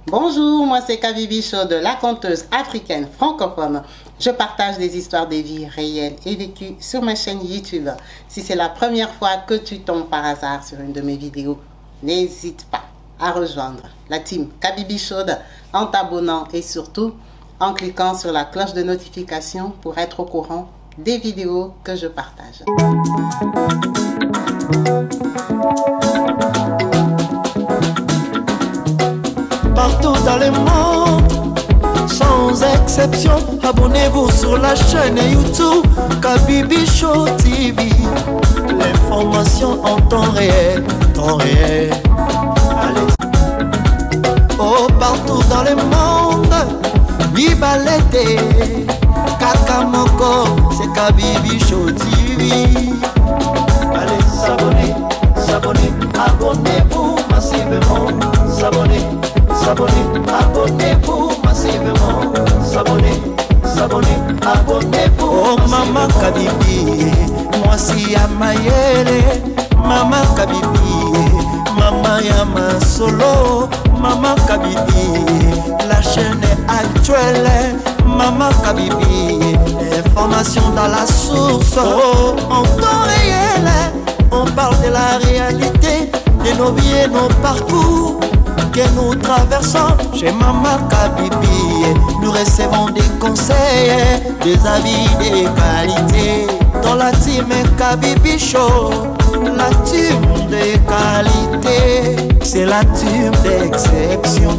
Bonjour, moi c'est Kabibi Show de la conteuse africaine francophone. Je partage des histoires de vie réelles et vécues sur ma chaîne YouTube. Si c'est la première fois que tu tombes par hasard sur une de mes vidéos, n'hésite pas à rejoindre la team Kabibi Show en t'abonnant et surtout en cliquant sur la cloche de notification pour être au courant des vidéos que je partage. Partout dans le monde, sans exception, abonnez-vous sur la chaîne YouTube Kabibi Show TV. L'information en temps réel, Allez. Oh, partout dans le monde, Bibalete, Kakamoko, c'est Kabibi Show TV. Allez, s'abonner, abonnez-vous massivement, s'abonner, abonnez-vous massivement, s'abonner, abonnez-vous. Oh maman Kabibi, moi si à Mayele, maman Kabibi, maman Yama Solo, maman Kabibi, la chaîne est actuelle, maman Kabibi, information dans la source, oh, en temps réel, on parle de la réalité, de nos vies et nos parcours que nous traversons chez Maman Kabibi. Nous recevons des conseils, des avis, des qualités. Dans la team Kabibi Show, la team de qualité, c'est la team d'exception.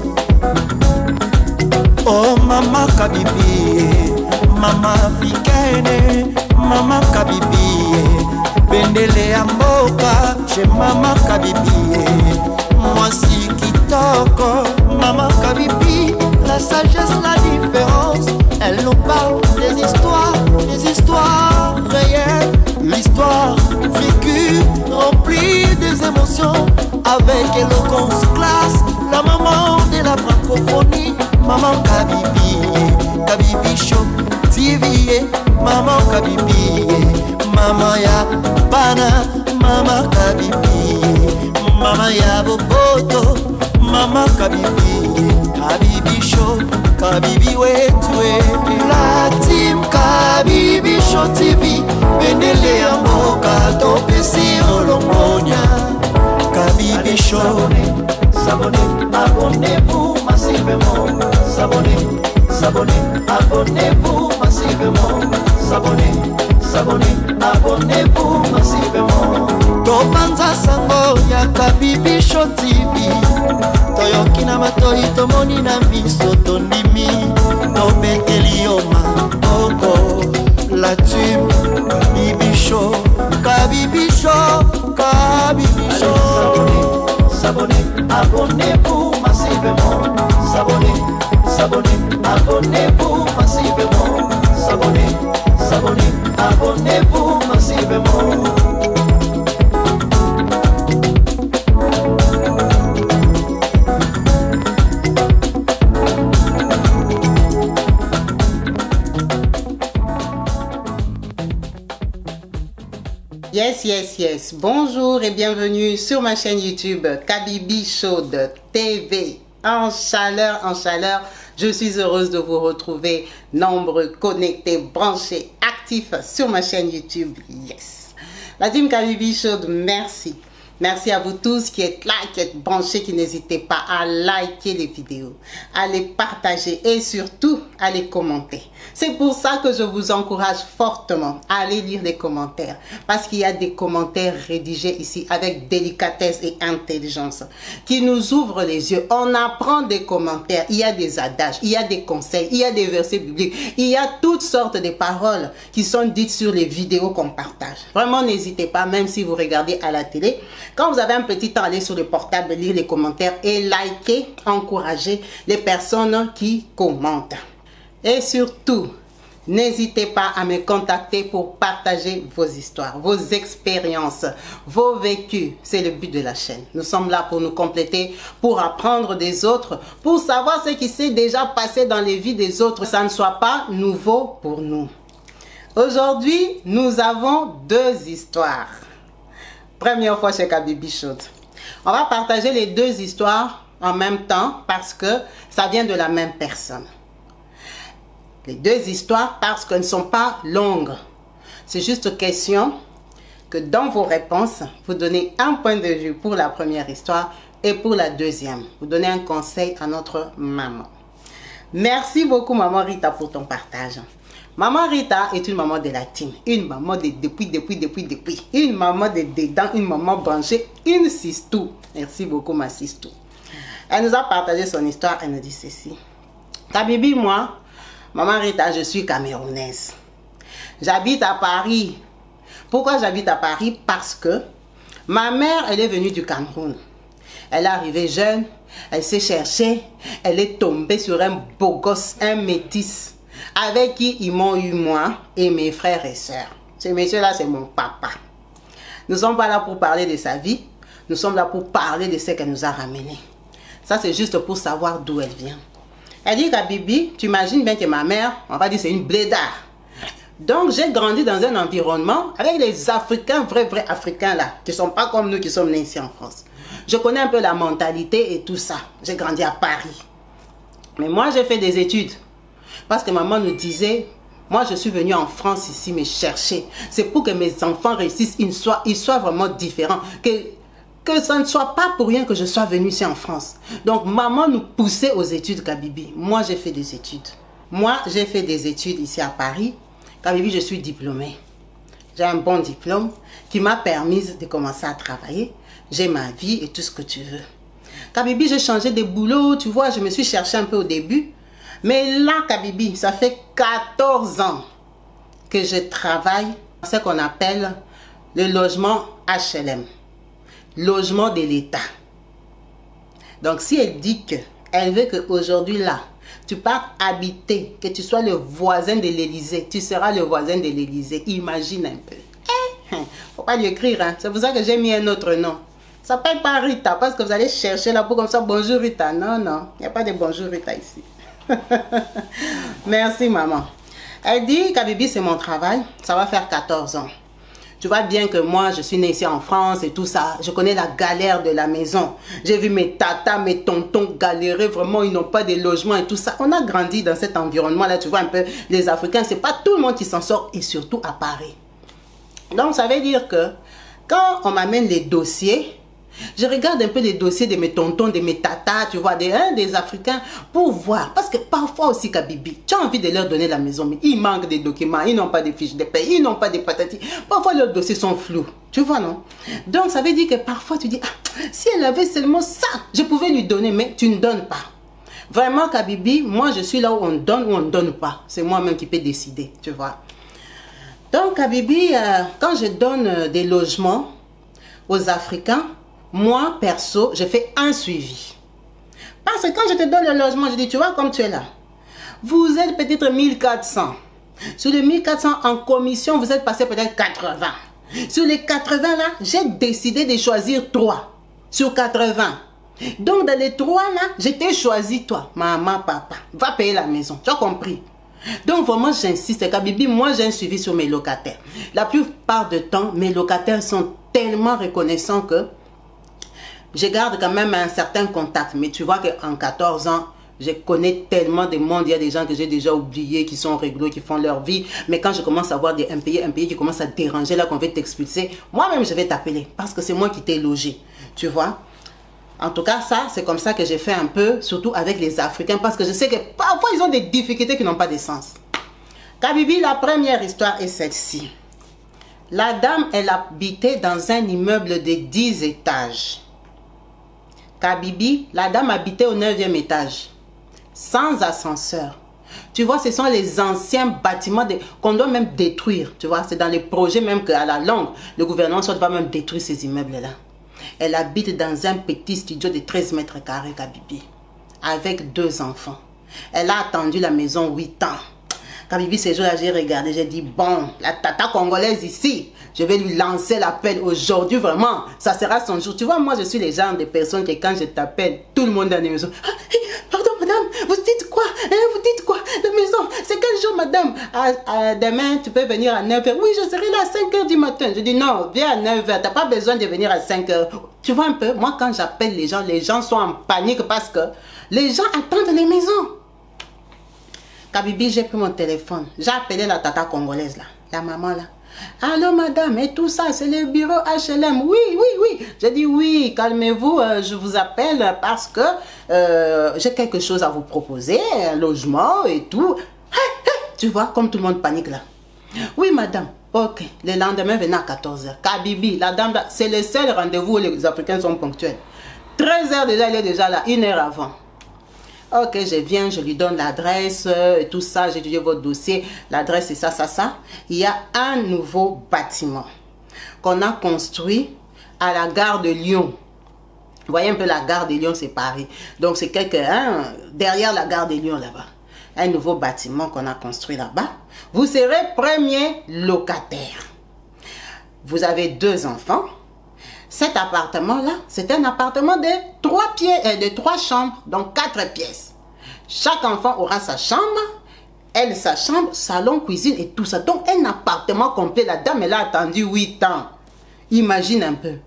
Oh Maman Kabibi, Maman africaine, Maman Kabibi, Bendele Amboka chez Maman Kabibi. Moi si Kitoko, Maman Kabibi, la sagesse, la différence. Elle nous parle des histoires réelles, l'histoire vécue, remplie des émotions, avec éloquence, classe, la maman de la francophonie, Maman Kabibi, Kabibi Show TV, Maman Kabibi, Maman ya Bana, Maman Kabibi, Maman ya Boboto, Maman Kabibi, Kabibi Show, Kabibi wetwe. La team Kabibi Show TV, Bendele ya Mboka, Topesi Olombonia. Kabibi Show, s'abonner, abonnez-vous massivement, s'abonner, abonnez-vous massivement, s'abonner, abonnez-vous massivement. Topanza sango ya Kabibi Show TV, toyoki na matoi tomoni na miso tondimi, tobeteli yo maboko. La team Kabibi Show, Kabibi Show, Kabibi Show. S'abonner, abonnez-vous massivement, s'abonner, abonnez-vous massivement, s'abonner, abonnez-vous massivement. Yes. Bonjour et bienvenue sur ma chaîne YouTube Kabibi Show TV. En chaleur, je suis heureuse de vous retrouver, nombreux, connectés, branchés, actifs sur ma chaîne YouTube. Yes. La team Kabibi Show, merci. Merci à vous tous qui êtes là, qui êtes branchés, qui n'hésitez pas à liker les vidéos, à les partager et surtout à les commenter. C'est pour ça que je vous encourage fortement à aller lire les commentaires. Parce qu'il y a des commentaires rédigés ici avec délicatesse et intelligence qui nous ouvrent les yeux. On apprend des commentaires. Il y a des adages, il y a des conseils, il y a des versets bibliques. Il y a toutes sortes de paroles qui sont dites sur les vidéos qu'on partage. Vraiment, n'hésitez pas, même si vous regardez à la télé. Quand vous avez un petit temps, allez sur le portable, lire les commentaires et liker, encourager les personnes qui commentent. Et surtout, n'hésitez pas à me contacter pour partager vos histoires, vos expériences, vos vécus. C'est le but de la chaîne. Nous sommes là pour nous compléter, pour apprendre des autres, pour savoir ce qui s'est déjà passé dans les vies des autres. Ça ne soit pas nouveau pour nous. Aujourd'hui, nous avons deux histoires. Première fois chez Kabibi Show. On va partager les deux histoires en même temps parce que ça vient de la même personne. Les deux histoires parce qu'elles ne sont pas longues. C'est juste question que dans vos réponses, vous donnez un point de vue pour la première histoire et pour la deuxième. Vous donnez un conseil à notre maman. Merci beaucoup Maman Rita pour ton partage. Maman Rita est une maman de la team, une maman de depuis, une maman de dedans, une maman branchée, une sistou. Merci beaucoup ma sistou. Elle nous a partagé son histoire, elle nous dit ceci. Kabibi, moi, Maman Rita, je suis camerounaise. J'habite à Paris. Pourquoi j'habite à Paris? Parce que ma mère, elle est venue du Cameroun. Elle est arrivée jeune, elle s'est cherchée, elle est tombée sur un beau gosse, un métis, avec qui ils m'ont eu moi et mes frères et sœurs. Ce monsieur-là, c'est mon papa. Nous ne sommes pas là pour parler de sa vie, nous sommes là pour parler de ce qu'elle nous a ramené. Ça, c'est juste pour savoir d'où elle vient. Elle dit qu'à Bibi, tu imagines bien que ma mère, on va dire c'est une blédarde. Donc, j'ai grandi dans un environnement avec les Africains, vrais Africains là, qui ne sont pas comme nous qui sommes nés ici en France. Je connais un peu la mentalité et tout ça. J'ai grandi à Paris. Mais moi, j'ai fait des études. Parce que maman nous disait, moi, je suis venue en France ici me chercher. C'est pour que mes enfants réussissent, ils soient vraiment différents. Que ça ne soit pas pour rien que je sois venue ici en France. Donc, maman nous poussait aux études, Kabibi. Moi, j'ai fait des études. Moi, j'ai fait des études ici à Paris. Kabibi, je suis diplômée. J'ai un bon diplôme qui m'a permis de commencer à travailler. J'ai ma vie et tout ce que tu veux. Kabibi, j'ai changé de boulot, tu vois, je me suis cherché un peu au début. Mais là, Kabibi, ça fait 14 ans que je travaille dans ce qu'on appelle le logement HLM. Logement de l'État. Donc, si elle dit qu'elle veut qu'aujourd'hui, là, tu partes habiter, que tu sois le voisin de l'Élysée, tu seras le voisin de l'Élysée. Imagine un peu. Faut pas lui écrire, hein. C'est pour ça que j'ai mis un autre nom. Ça s'appelle pas Rita, parce que vous allez chercher là pour comme ça, bonjour Rita. Non, non, il n'y a pas de bonjour Rita ici. Merci maman. Elle dit qu'Abibi c'est mon travail, ça va faire 14 ans. Tu vois bien que moi je suis née ici en France et tout ça, je connais la galère de la maison. J'ai vu mes tatas, mes tontons galérer, vraiment ils n'ont pas de logement et tout ça. On a grandi dans cet environnement là, tu vois un peu les Africains, c'est pas tout le monde qui s'en sort et surtout à Paris. Donc ça veut dire que quand on m'amène les dossiers, je regarde un peu les dossiers de mes tontons, de mes tatas, tu vois, des Africains, pour voir. Parce que parfois aussi, Kabibi, tu as envie de leur donner la maison, mais ils manquent des documents, ils n'ont pas de fiches de paie, ils n'ont pas de patatis. Parfois, leurs dossiers sont flous. Tu vois, non? Donc, ça veut dire que parfois, tu dis, ah, si elle avait seulement ça, je pouvais lui donner, mais tu ne donnes pas. Vraiment, Kabibi, moi, je suis là où on donne ou on ne donne pas. C'est moi-même qui peux décider, tu vois. Donc, Kabibi, quand je donne des logements aux Africains, moi, perso, je fais un suivi. Parce que quand je te donne le logement, je dis, tu vois, comme tu es là, vous êtes peut-être 1400. Sur les 1400 en commission, vous êtes passé peut-être 80. Sur les 80 là, j'ai décidé de choisir 3 sur 80. Donc, dans les 3 là, je t'ai choisi toi, maman, papa. Va payer la maison. Tu as compris? Donc, vraiment, j'insiste, Kabibi, moi, j'ai un suivi sur mes locataires. La plupart du temps, mes locataires sont tellement reconnaissants que je garde quand même un certain contact. Mais tu vois qu'en 14 ans, je connais tellement de monde. Il y a des gens que j'ai déjà oubliés, qui sont réglo, qui font leur vie. Mais quand je commence à voir un pays qui commence à déranger, là qu'on veut t'expulser, moi-même, je vais t'appeler. Parce que c'est moi qui t'ai logé. Tu vois? En tout cas, ça, c'est comme ça que j'ai fait un peu, surtout avec les Africains. Parce que je sais que parfois, ils ont des difficultés qui n'ont pas de sens. Kabibi, la première histoire est celle-ci. La dame, elle habitait dans un immeuble de 10 étages. Kabibi, la dame habitait au 9e étage, sans ascenseur. Tu vois, ce sont les anciens bâtiments qu'on doit même détruire. Tu vois, c'est dans les projets même qu'à la longue, le gouvernement doit même détruire ces immeubles-là. Elle habite dans un petit studio de 13 mètres carrés, Kabibi, avec 2 enfants. Elle a attendu la maison 8 ans. Kabibi, ces jours-là, j'ai regardé, j'ai dit, bon, la tata congolaise ici, je vais lui lancer l'appel aujourd'hui, vraiment, ça sera son jour. Tu vois, moi, je suis le genre de personne que quand je t'appelle, tout le monde dans la maison, ah, pardon, madame, vous dites quoi? Vous dites quoi? La maison, c'est quel jour, madame, demain, tu peux venir à 9h. Oui, je serai là à 5h du matin. Je dis, non, viens à 9h. Tu n'as pas besoin de venir à 5h. Tu vois un peu, moi, quand j'appelle les gens sont en panique parce que les gens attendent les maisons. Kabibi, j'ai pris mon téléphone. J'ai appelé la tata congolaise, là, la maman, là. Allô, madame, et tout ça, c'est le bureau HLM. Oui, oui, oui. J'ai dit, oui, calmez-vous, je vous appelle parce que j'ai quelque chose à vous proposer, un logement et tout. Tu vois, comme tout le monde panique, là. Oui, madame. Ok. Le lendemain, venez à 14h. Kabibi, la dame, c'est le seul rendez-vous où les Africains sont ponctuels. 13h déjà, elle est déjà là, 1 heure avant. Ok, je viens, je lui donne l'adresse et tout ça. J'ai étudié votre dossier. L'adresse, c'est ça, ça, ça. Il y a un nouveau bâtiment qu'on a construit à la gare de Lyon. Vous voyez un peu la gare de Lyon, c'est Paris. Donc, c'est quelqu'un derrière la gare de Lyon, là-bas. Un nouveau bâtiment qu'on a construit là-bas. Vous serez premier locataire. Vous avez 2 enfants. Cet appartement-là, c'est un appartement de 3 chambres, donc 4 pièces. Chaque enfant aura sa chambre, elle sa chambre, salon, cuisine et tout ça. Donc un appartement complet. La dame, elle a attendu 8 ans. Imagine un peu.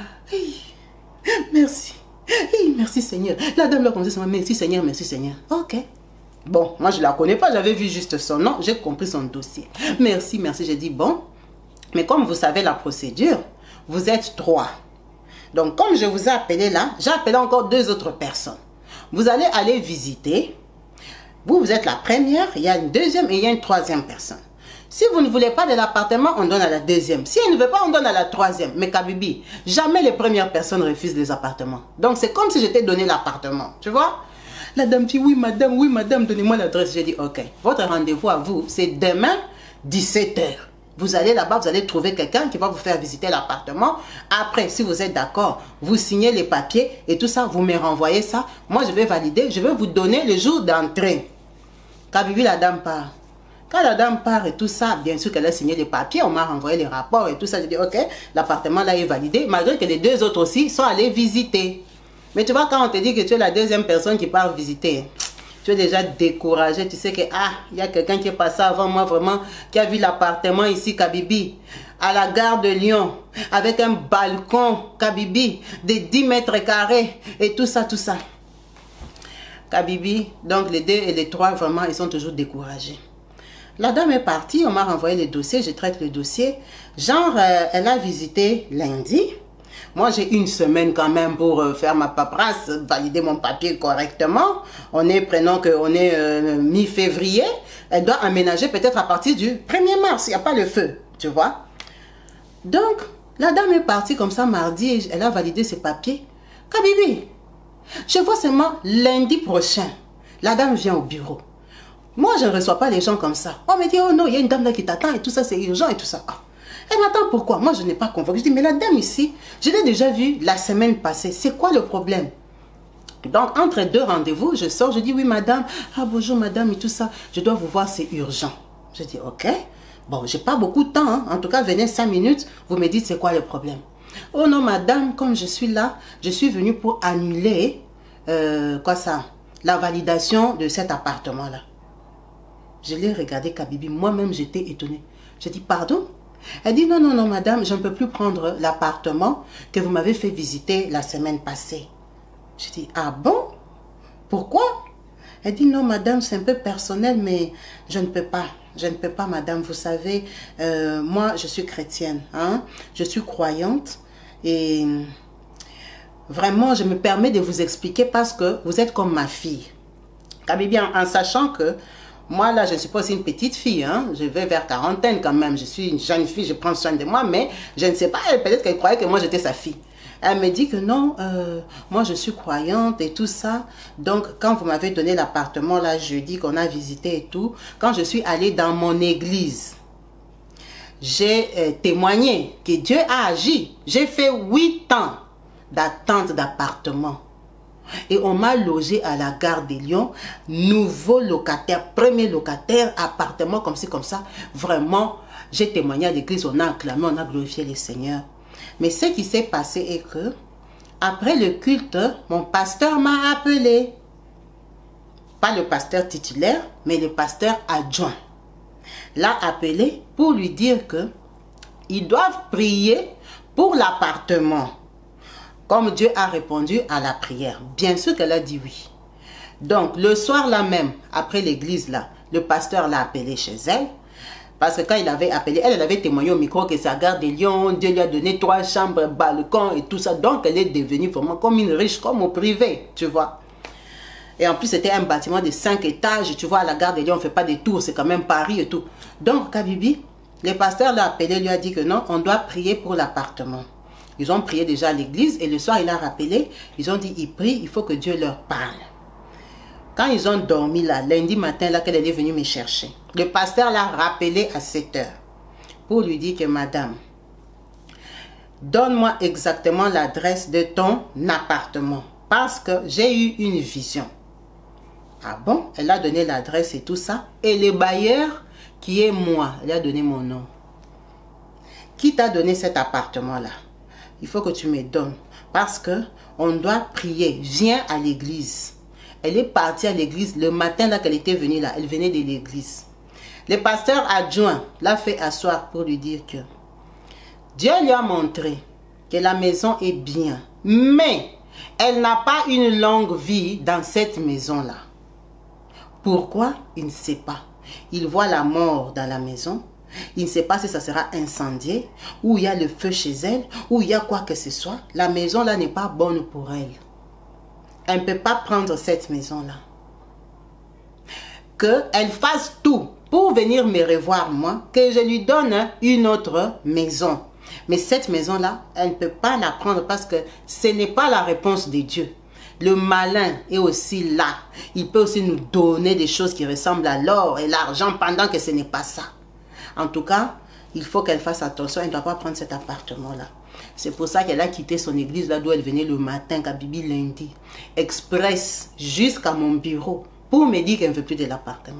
Merci. Merci Seigneur. La dame l'a commencé, merci Seigneur, merci Seigneur. Ok. Bon, moi je ne la connais pas, j'avais vu juste son nom, j'ai compris son dossier. Merci, merci. J'ai dit bon, mais comme vous savez la procédure, vous êtes 3. Donc, comme je vous ai appelé là, j'ai appelé encore 2 autres personnes. Vous allez aller visiter. Vous êtes la première, il y a une deuxième et il y a une troisième personne. Si vous ne voulez pas de l'appartement, on donne à la deuxième. Si elle ne veut pas, on donne à la troisième. Mais Kabibi, jamais les premières personnes refusent les appartements. Donc, c'est comme si je t'ai donné l'appartement. Tu vois? La dame dit, oui madame, donnez-moi l'adresse. J'ai dit, ok. Votre rendez-vous à vous, c'est demain, 17h. Vous allez là-bas, vous allez trouver quelqu'un qui va vous faire visiter l'appartement. Après, si vous êtes d'accord, vous signez les papiers et tout ça, vous me renvoyez ça. Moi, je vais valider, je vais vous donner le jour d'entrée. Kabibi, la dame part. Quand la dame part et tout ça, bien sûr qu'elle a signé les papiers, on m'a renvoyé les rapports et tout ça. J'ai dit, ok, l'appartement là est validé, malgré que les 2 autres aussi sont allés visiter. Mais tu vois, quand on te dit que tu es la deuxième personne qui part visiter, tu es déjà découragé, tu sais que il y a quelqu'un qui est passé avant moi vraiment, qui a vu l'appartement ici, Kabibi, à la gare de Lyon, avec un balcon, Kabibi, de 10 mètres carrés, et tout ça, tout ça. Kabibi, donc les 2 et les 3, vraiment, ils sont toujours découragés. La dame est partie, on m'a renvoyé le dossier, je traite le dossier. Genre, elle a visité lundi. Moi, j'ai 1 semaine quand même pour faire ma paperasse, valider mon papier correctement. On est, prenons qu'on est mi-février. Elle doit aménager peut-être à partir du 1er mars. Il n'y a pas le feu, tu vois. Donc, la dame est partie comme ça mardi et elle a validé ses papiers. Kabibi, je vois seulement lundi prochain. La dame vient au bureau. Moi, je ne reçois pas les gens comme ça. On me dit, oh non, il y a une dame là qui t'attend et tout ça, c'est urgent et tout ça. Elle m'attend pourquoi? Moi, je n'ai pas convaincu. Je dis, mais la dame ici, je l'ai déjà vue la semaine passée. C'est quoi le problème? Donc, entre 2 rendez-vous, je sors, je dis, oui, madame. Ah, bonjour, madame, et tout ça. Je dois vous voir, c'est urgent. Je dis, ok. Bon, j'ai pas beaucoup de temps. Hein. En tout cas, venez 5 minutes. Vous me dites, c'est quoi le problème? Oh non, madame, comme je suis là, je suis venue pour annuler, la validation de cet appartement-là. Je l'ai regardé, Kabibi. Moi-même, j'étais étonnée. Je dis, pardon? Elle dit, non, non, non, madame, je ne peux plus prendre l'appartement que vous m'avez fait visiter la semaine passée. Je dis, ah bon? Pourquoi? Elle dit, non, madame, c'est un peu personnel, mais je ne peux pas. Je ne peux pas, madame, vous savez, moi, je suis chrétienne, hein? Je suis croyante et vraiment, je me permets de vous expliquer parce que vous êtes comme ma fille. Kabibi, en sachant que moi, là, je ne suis pas aussi une petite fille, hein. Je vais vers quarantaine quand même. Je suis une jeune fille, je prends soin de moi, mais je ne sais pas, peut-être qu'elle croyait que moi, j'étais sa fille. Elle me dit que non, moi, je suis croyante et tout ça. Donc, quand vous m'avez donné l'appartement, là, jeudi, qu'on a visité et tout, quand je suis allée dans mon église, j'ai témoigné que Dieu a agi. J'ai fait 8 ans d'attente d'appartement. Et on m'a logé à la gare de Lyon, nouveau locataire, premier locataire, appartement comme ci, comme ça. Vraiment, j'ai témoigné à l'église, on a acclamé, on a glorifié le Seigneur. Mais ce qui s'est passé est que, après le culte, mon pasteur m'a appelé. Pas le pasteur titulaire, mais le pasteur adjoint. l'a appelé pour lui dire que ils doivent prier pour l'appartement. Comme Dieu a répondu à la prière. Bien sûr qu'elle a dit oui. Donc, le soir là même, après l'église là, le pasteur l'a appelé chez elle. Parce que quand il avait appelé, elle avait témoigné au micro que sa Gare de Lyon, Dieu lui a donné 3 chambres, balcon et tout ça. Donc, elle est devenue vraiment comme une riche, comme au privé, tu vois. Et en plus, c'était un bâtiment de 5 étages. Tu vois, à la Gare de Lyon, on ne fait pas des tours, c'est quand même Paris et tout. Donc, Kabibi, le pasteur l'a appelé, lui a dit que non, on doit prier pour l'appartement. Ils ont prié déjà à l'église et le soir, il a rappelé. Ils ont dit, ils prient, il faut que Dieu leur parle. Quand ils ont dormi là, lundi matin, là, qu'elle est venue me chercher, le pasteur l'a rappelé à 7 heures pour lui dire que madame, donne-moi exactement l'adresse de ton appartement parce que j'ai eu une vision. Ah bon? Elle a donné l'adresse et tout ça. Et le bailleur, qui est moi, elle a donné mon nom. Qui t'a donné cet appartement-là? Il faut que tu me donnes parce que on doit prier. Viens à l'église. Elle est partie à l'église le matin là qu'elle était venue là. Elle venait de l'église. Le pasteur adjoint l'a fait asseoir pour lui dire que Dieu lui a montré que la maison est bien. Mais elle n'a pas une longue vie dans cette maison-là. Pourquoi? Il ne sait pas. Il voit la mort dans la maison. Il ne sait pas si ça sera incendié, ou il y a le feu chez elle, ou il y a quoi que ce soit. La maison-là n'est pas bonne pour elle. Elle ne peut pas prendre cette maison-là. Qu'elle fasse tout pour venir me revoir moi, que je lui donne une autre maison. Mais cette maison-là, elle ne peut pas la prendre parce que ce n'est pas la réponse de Dieu. Le malin est aussi là. Il peut aussi nous donner des choses qui ressemblent à l'or et l'argent pendant que ce n'est pas ça. En tout cas, il faut qu'elle fasse attention. Elle ne doit pas prendre cet appartement-là. C'est pour ça qu'elle a quitté son église là d'où elle venait le matin, Kabibi lundi, express jusqu'à mon bureau pour me dire qu'elle ne veut plus de l'appartement.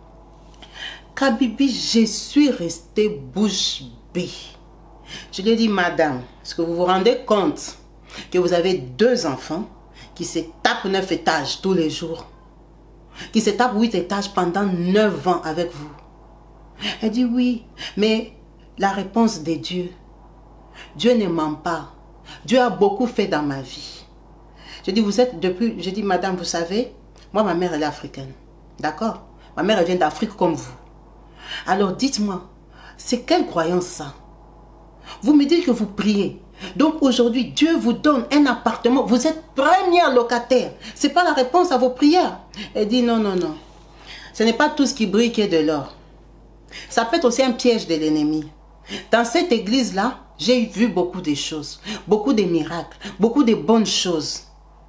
Kabibi, je suis restée bouche bée. Je lui ai dit, madame, est-ce que vous vous rendez compte que vous avez 2 enfants qui se tapent 9 étages tous les jours, qui se tapent 8 étages pendant 9 ans avec vous? Elle dit oui, mais la réponse de Dieu, Dieu ne ment pas. Dieu a beaucoup fait dans ma vie. Je dis, vous êtes depuis... Je dis, madame, vous savez, moi, ma mère, elle est africaine. D'accord? Ma mère, elle vient d'Afrique comme vous. Alors, dites-moi, c'est quelle croyance ça? Vous me dites que vous priez. Donc, aujourd'hui, Dieu vous donne un appartement. Vous êtes premier locataire. Ce n'est pas la réponse à vos prières. Elle dit, non, non, non. Ce n'est pas tout ce qui brille qui est de l'or. Ça peut être aussi un piège de l'ennemi. Dans cette église-là, j'ai vu beaucoup de choses, beaucoup de miracles, beaucoup de bonnes choses.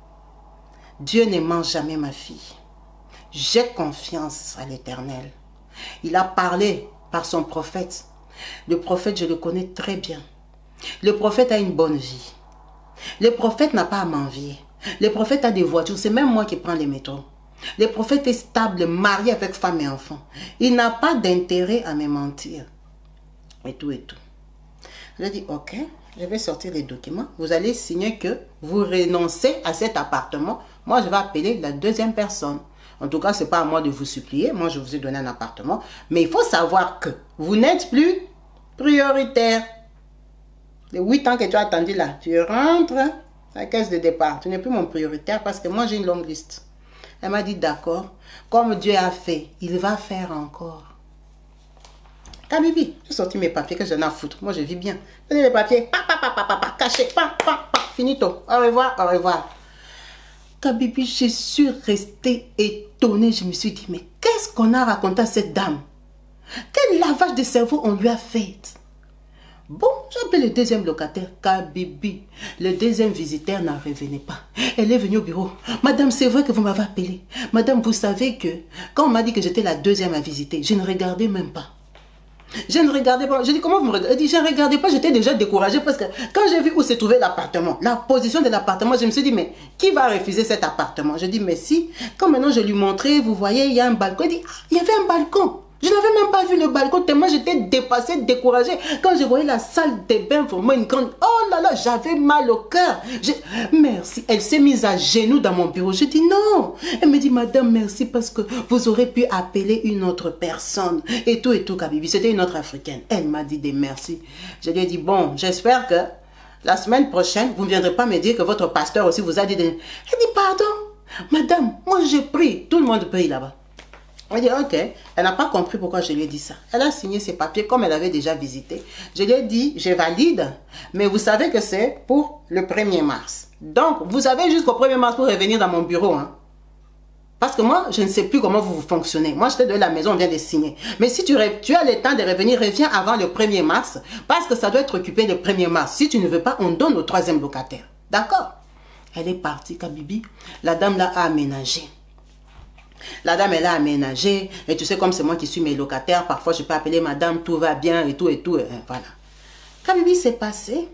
Dieu ne ment jamais, ma fille. J'ai confiance à l'Éternel. Il a parlé par son prophète. Le prophète, je le connais très bien. Le prophète a une bonne vie. Le prophète n'a pas à m'envier. Le prophète a des voitures. C'est même moi qui prends les métros. Le prophète est stable, marié avec femme et enfant. Il n'a pas d'intérêt à me mentir. Et tout et tout. Je dis, ok, je vais sortir les documents. Vous allez signer que vous renoncez à cet appartement. Moi, je vais appeler la 2e personne. En tout cas, ce n'est pas à moi de vous supplier. Moi, je vous ai donné un appartement. Mais il faut savoir que vous n'êtes plus prioritaire. Les 8 ans que tu as attendu là, tu rentres à la caisse de départ. Tu n'es plus mon prioritaire parce que moi, j'ai une longue liste. Elle m'a dit, d'accord, comme Dieu a fait, il va faire encore. Kabibi, j'ai sorti mes papiers que j'en ai à foutre. Moi, je vis bien. Prenez les papiers, caché, finito. Au revoir, au revoir. Kabibi, je suis restée étonnée. Je me suis dit, mais qu'est-ce qu'on a raconté à cette dame? Quel lavage de cerveau on lui a fait? Bon, j'ai appelé le 2e locataire, Kabibi. Le 2e visiteur n'en revenait pas. Elle est venue au bureau. Madame, c'est vrai que vous m'avez appelé. Madame, vous savez que quand on m'a dit que j'étais la 2e à visiter, je ne regardais même pas. Je ne regardais pas. Je dis, comment vous me regardez? Elle dit, je ne regardais pas, j'étais déjà découragée parce que quand j'ai vu où se trouvait l'appartement, la position de l'appartement, je me suis dit, mais qui va refuser cet appartement? Je dis, mais si, quand maintenant je lui montrais, vous voyez, il y a un balcon. Elle dit, ah, il y avait un balcon. Je n'avais même pas vu le balcon tellement j'étais dépassée, découragée. Quand je voyais la salle des bains, vraiment une grande... Oh là là, j'avais mal au cœur. Merci. Elle s'est mise à genoux dans mon bureau. Je dis non. Elle me dit, madame, merci parce que vous aurez pu appeler une autre personne. Et tout, Kabibi. C'était une autre africaine. Elle m'a dit des merci. Je lui ai dit, bon, j'espère que la semaine prochaine, vous ne viendrez pas me dire que votre pasteur aussi vous a dit des... Elle dit, pardon, madame, moi je prie. Tout le monde prie là-bas. Elle dit, ok. Elle n'a pas compris pourquoi je lui ai dit ça. Elle a signé ses papiers comme elle avait déjà visité. Je lui ai dit, je valide, mais vous savez que c'est pour le 1er mars. Donc, vous avez jusqu'au 1er mars pour revenir dans mon bureau. Hein. Parce que moi, je ne sais plus comment vous fonctionnez. Moi, j'étais de la maison, on vient de signer. Mais si tu as le temps de revenir, reviens avant le 1er mars. Parce que ça doit être occupé le 1er mars. Si tu ne veux pas, on donne au 3e locataire. D'accord? Elle est partie, Kabibi. La dame l'a aménagé. La dame, elle a aménagé. Et tu sais, comme c'est moi qui suis mes locataires, parfois je peux appeler madame, tout va bien et tout. Voilà. Kabibi s'est passé.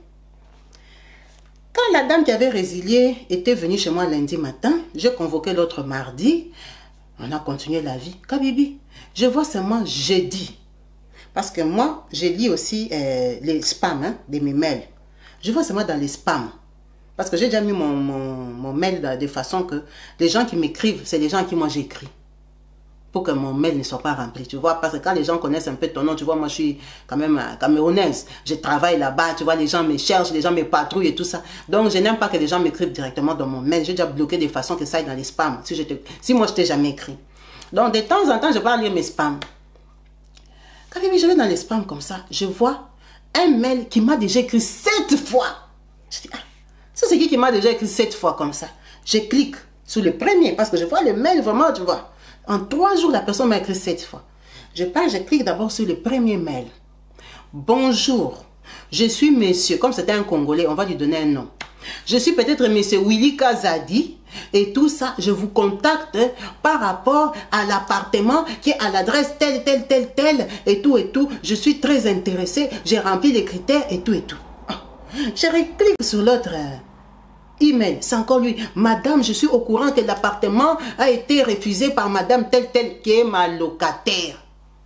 Quand la dame qui avait résilié était venue chez moi lundi matin, j'ai convoqué l'autre mardi. On a continué la vie. Kabibi, je vois seulement jeudi. Parce que moi, je lis aussi les spams de mes mails. Je vois seulement dans les spams. Parce que j'ai déjà mis mon mail de façon que les gens qui m'écrivent, c'est les gens à qui moi j'écris. Pour que mon mail ne soit pas rempli, tu vois. Parce que quand les gens connaissent un peu ton nom, tu vois, moi je suis quand même camerounaise. Je travaille là-bas, tu vois, les gens me cherchent, les gens me patrouillent et tout ça. Donc je n'aime pas que les gens m'écrivent directement dans mon mail. J'ai déjà bloqué de façon que ça aille dans les spams. Si moi je t'ai jamais écrit. Donc de temps en temps, je vais aller lire mes spams. Quand je vais dans les spams comme ça, je vois un mail qui m'a déjà écrit 7 fois. Je dis, ah. C'est qui m'a déjà écrit 7 fois comme ça. Je clique sur le premier parce que je vois le mail vraiment, tu vois. En 3 jours, la personne m'a écrit 7 fois. Je clique d'abord sur le premier mail. Bonjour, je suis monsieur, comme c'était un Congolais, on va lui donner un nom. Je suis peut-être monsieur Willy Kazadi et tout ça, je vous contacte par rapport à l'appartement qui est à l'adresse telle et tout. Je suis très intéressé, j'ai rempli les critères et tout. Je reclique sur l'autre email, c'est encore lui. Madame, je suis au courant que l'appartement a été refusé par madame telle qui est ma locataire.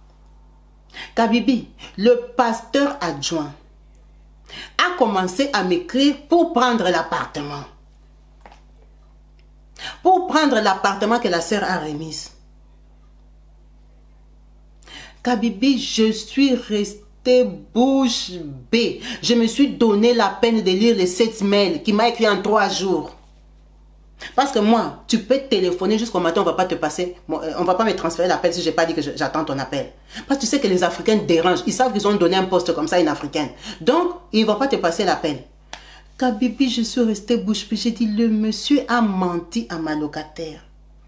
Kabibi, le pasteur adjoint a commencé à m'écrire pour prendre l'appartement. Pour prendre l'appartement que la sœur a remise. Kabibi, je suis restée bouche bée. Je me suis donné la peine de lire les 7 mails qui m'a écrit en 3 jours. Parce que moi, tu peux téléphoner jusqu'au matin, on va pas te passer, on va pas me transférer l'appel si j'ai pas dit que j'attends ton appel. Parce que tu sais que les Africains dérangent. Ils savent qu'ils ont donné un poste comme ça à une Africaine. Donc, ils vont pas te passer l'appel. Kabibi, je suis restée bouche bée. J'ai dit, le monsieur a menti à ma locataire.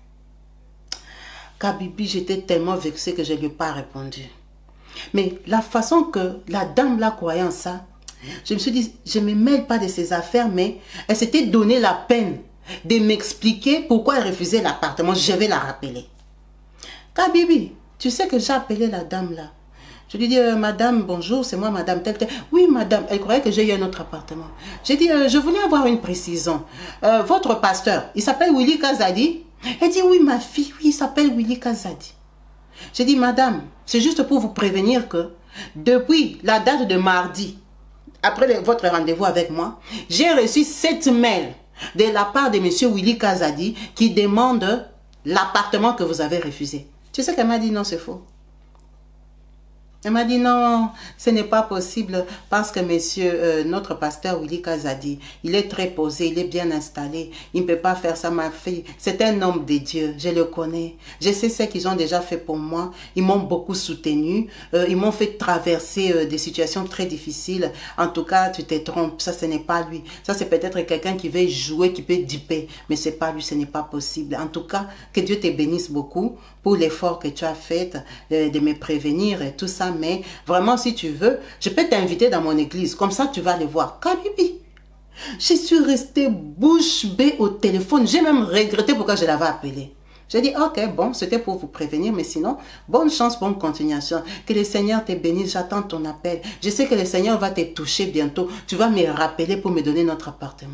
Kabibi, j'étais tellement vexée que je lui ai pas répondu. Mais la façon que la dame là croyait en ça, je me suis dit, je ne me mêle pas de ses affaires, mais elle s'était donné la peine de m'expliquer pourquoi elle refusait l'appartement. Je vais la rappeler. Kabibi, tu sais que j'ai appelé la dame là. Je lui ai dit, madame, bonjour, c'est moi, madame, telle. Oui, madame, elle croyait que j'ai eu un autre appartement. J'ai dit, je voulais avoir une précision. Votre pasteur, il s'appelle Willy Kazadi? Elle dit, oui, ma fille, oui, il s'appelle Willy Kazadi. J'ai dit, madame, c'est juste pour vous prévenir que depuis la date de mardi, après votre rendez-vous avec moi, j'ai reçu 7 mails de la part de monsieur Willy Kazadi qui demande l'appartement que vous avez refusé. Tu sais qu'elle m'a dit non, c'est faux. Elle m'a dit non, ce n'est pas possible parce que monsieur, notre pasteur Willy Kazadi, il est très posé, il est bien installé. Il ne peut pas faire ça, ma fille. C'est un homme de Dieu, je le connais. Je sais ce qu'ils ont déjà fait pour moi. Ils m'ont beaucoup soutenu. Ils m'ont fait traverser des situations très difficiles. En tout cas, tu te trompes. Ça, ce n'est pas lui. Ça, c'est peut-être quelqu'un qui veut jouer, qui peut duper. Mais ce n'est pas lui, ce n'est pas possible. En tout cas, que Dieu te bénisse beaucoup pour l'effort que tu as fait de me prévenir et tout ça. Mais vraiment, si tu veux, je peux t'inviter dans mon église. Comme ça, tu vas les voir. Kabibi, je suis restée bouche bée au téléphone. J'ai même regretté pourquoi je l'avais appelé. J'ai dit, ok, bon, c'était pour vous prévenir, mais sinon, bonne chance, bonne continuation. Que le Seigneur te bénisse, j'attends ton appel. Je sais que le Seigneur va te toucher bientôt. Tu vas me rappeler pour me donner notre appartement.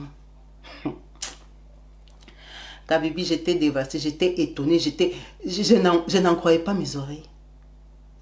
Kabibi, j'étais dévastée, j'étais étonnée, je n'en croyais pas mes oreilles.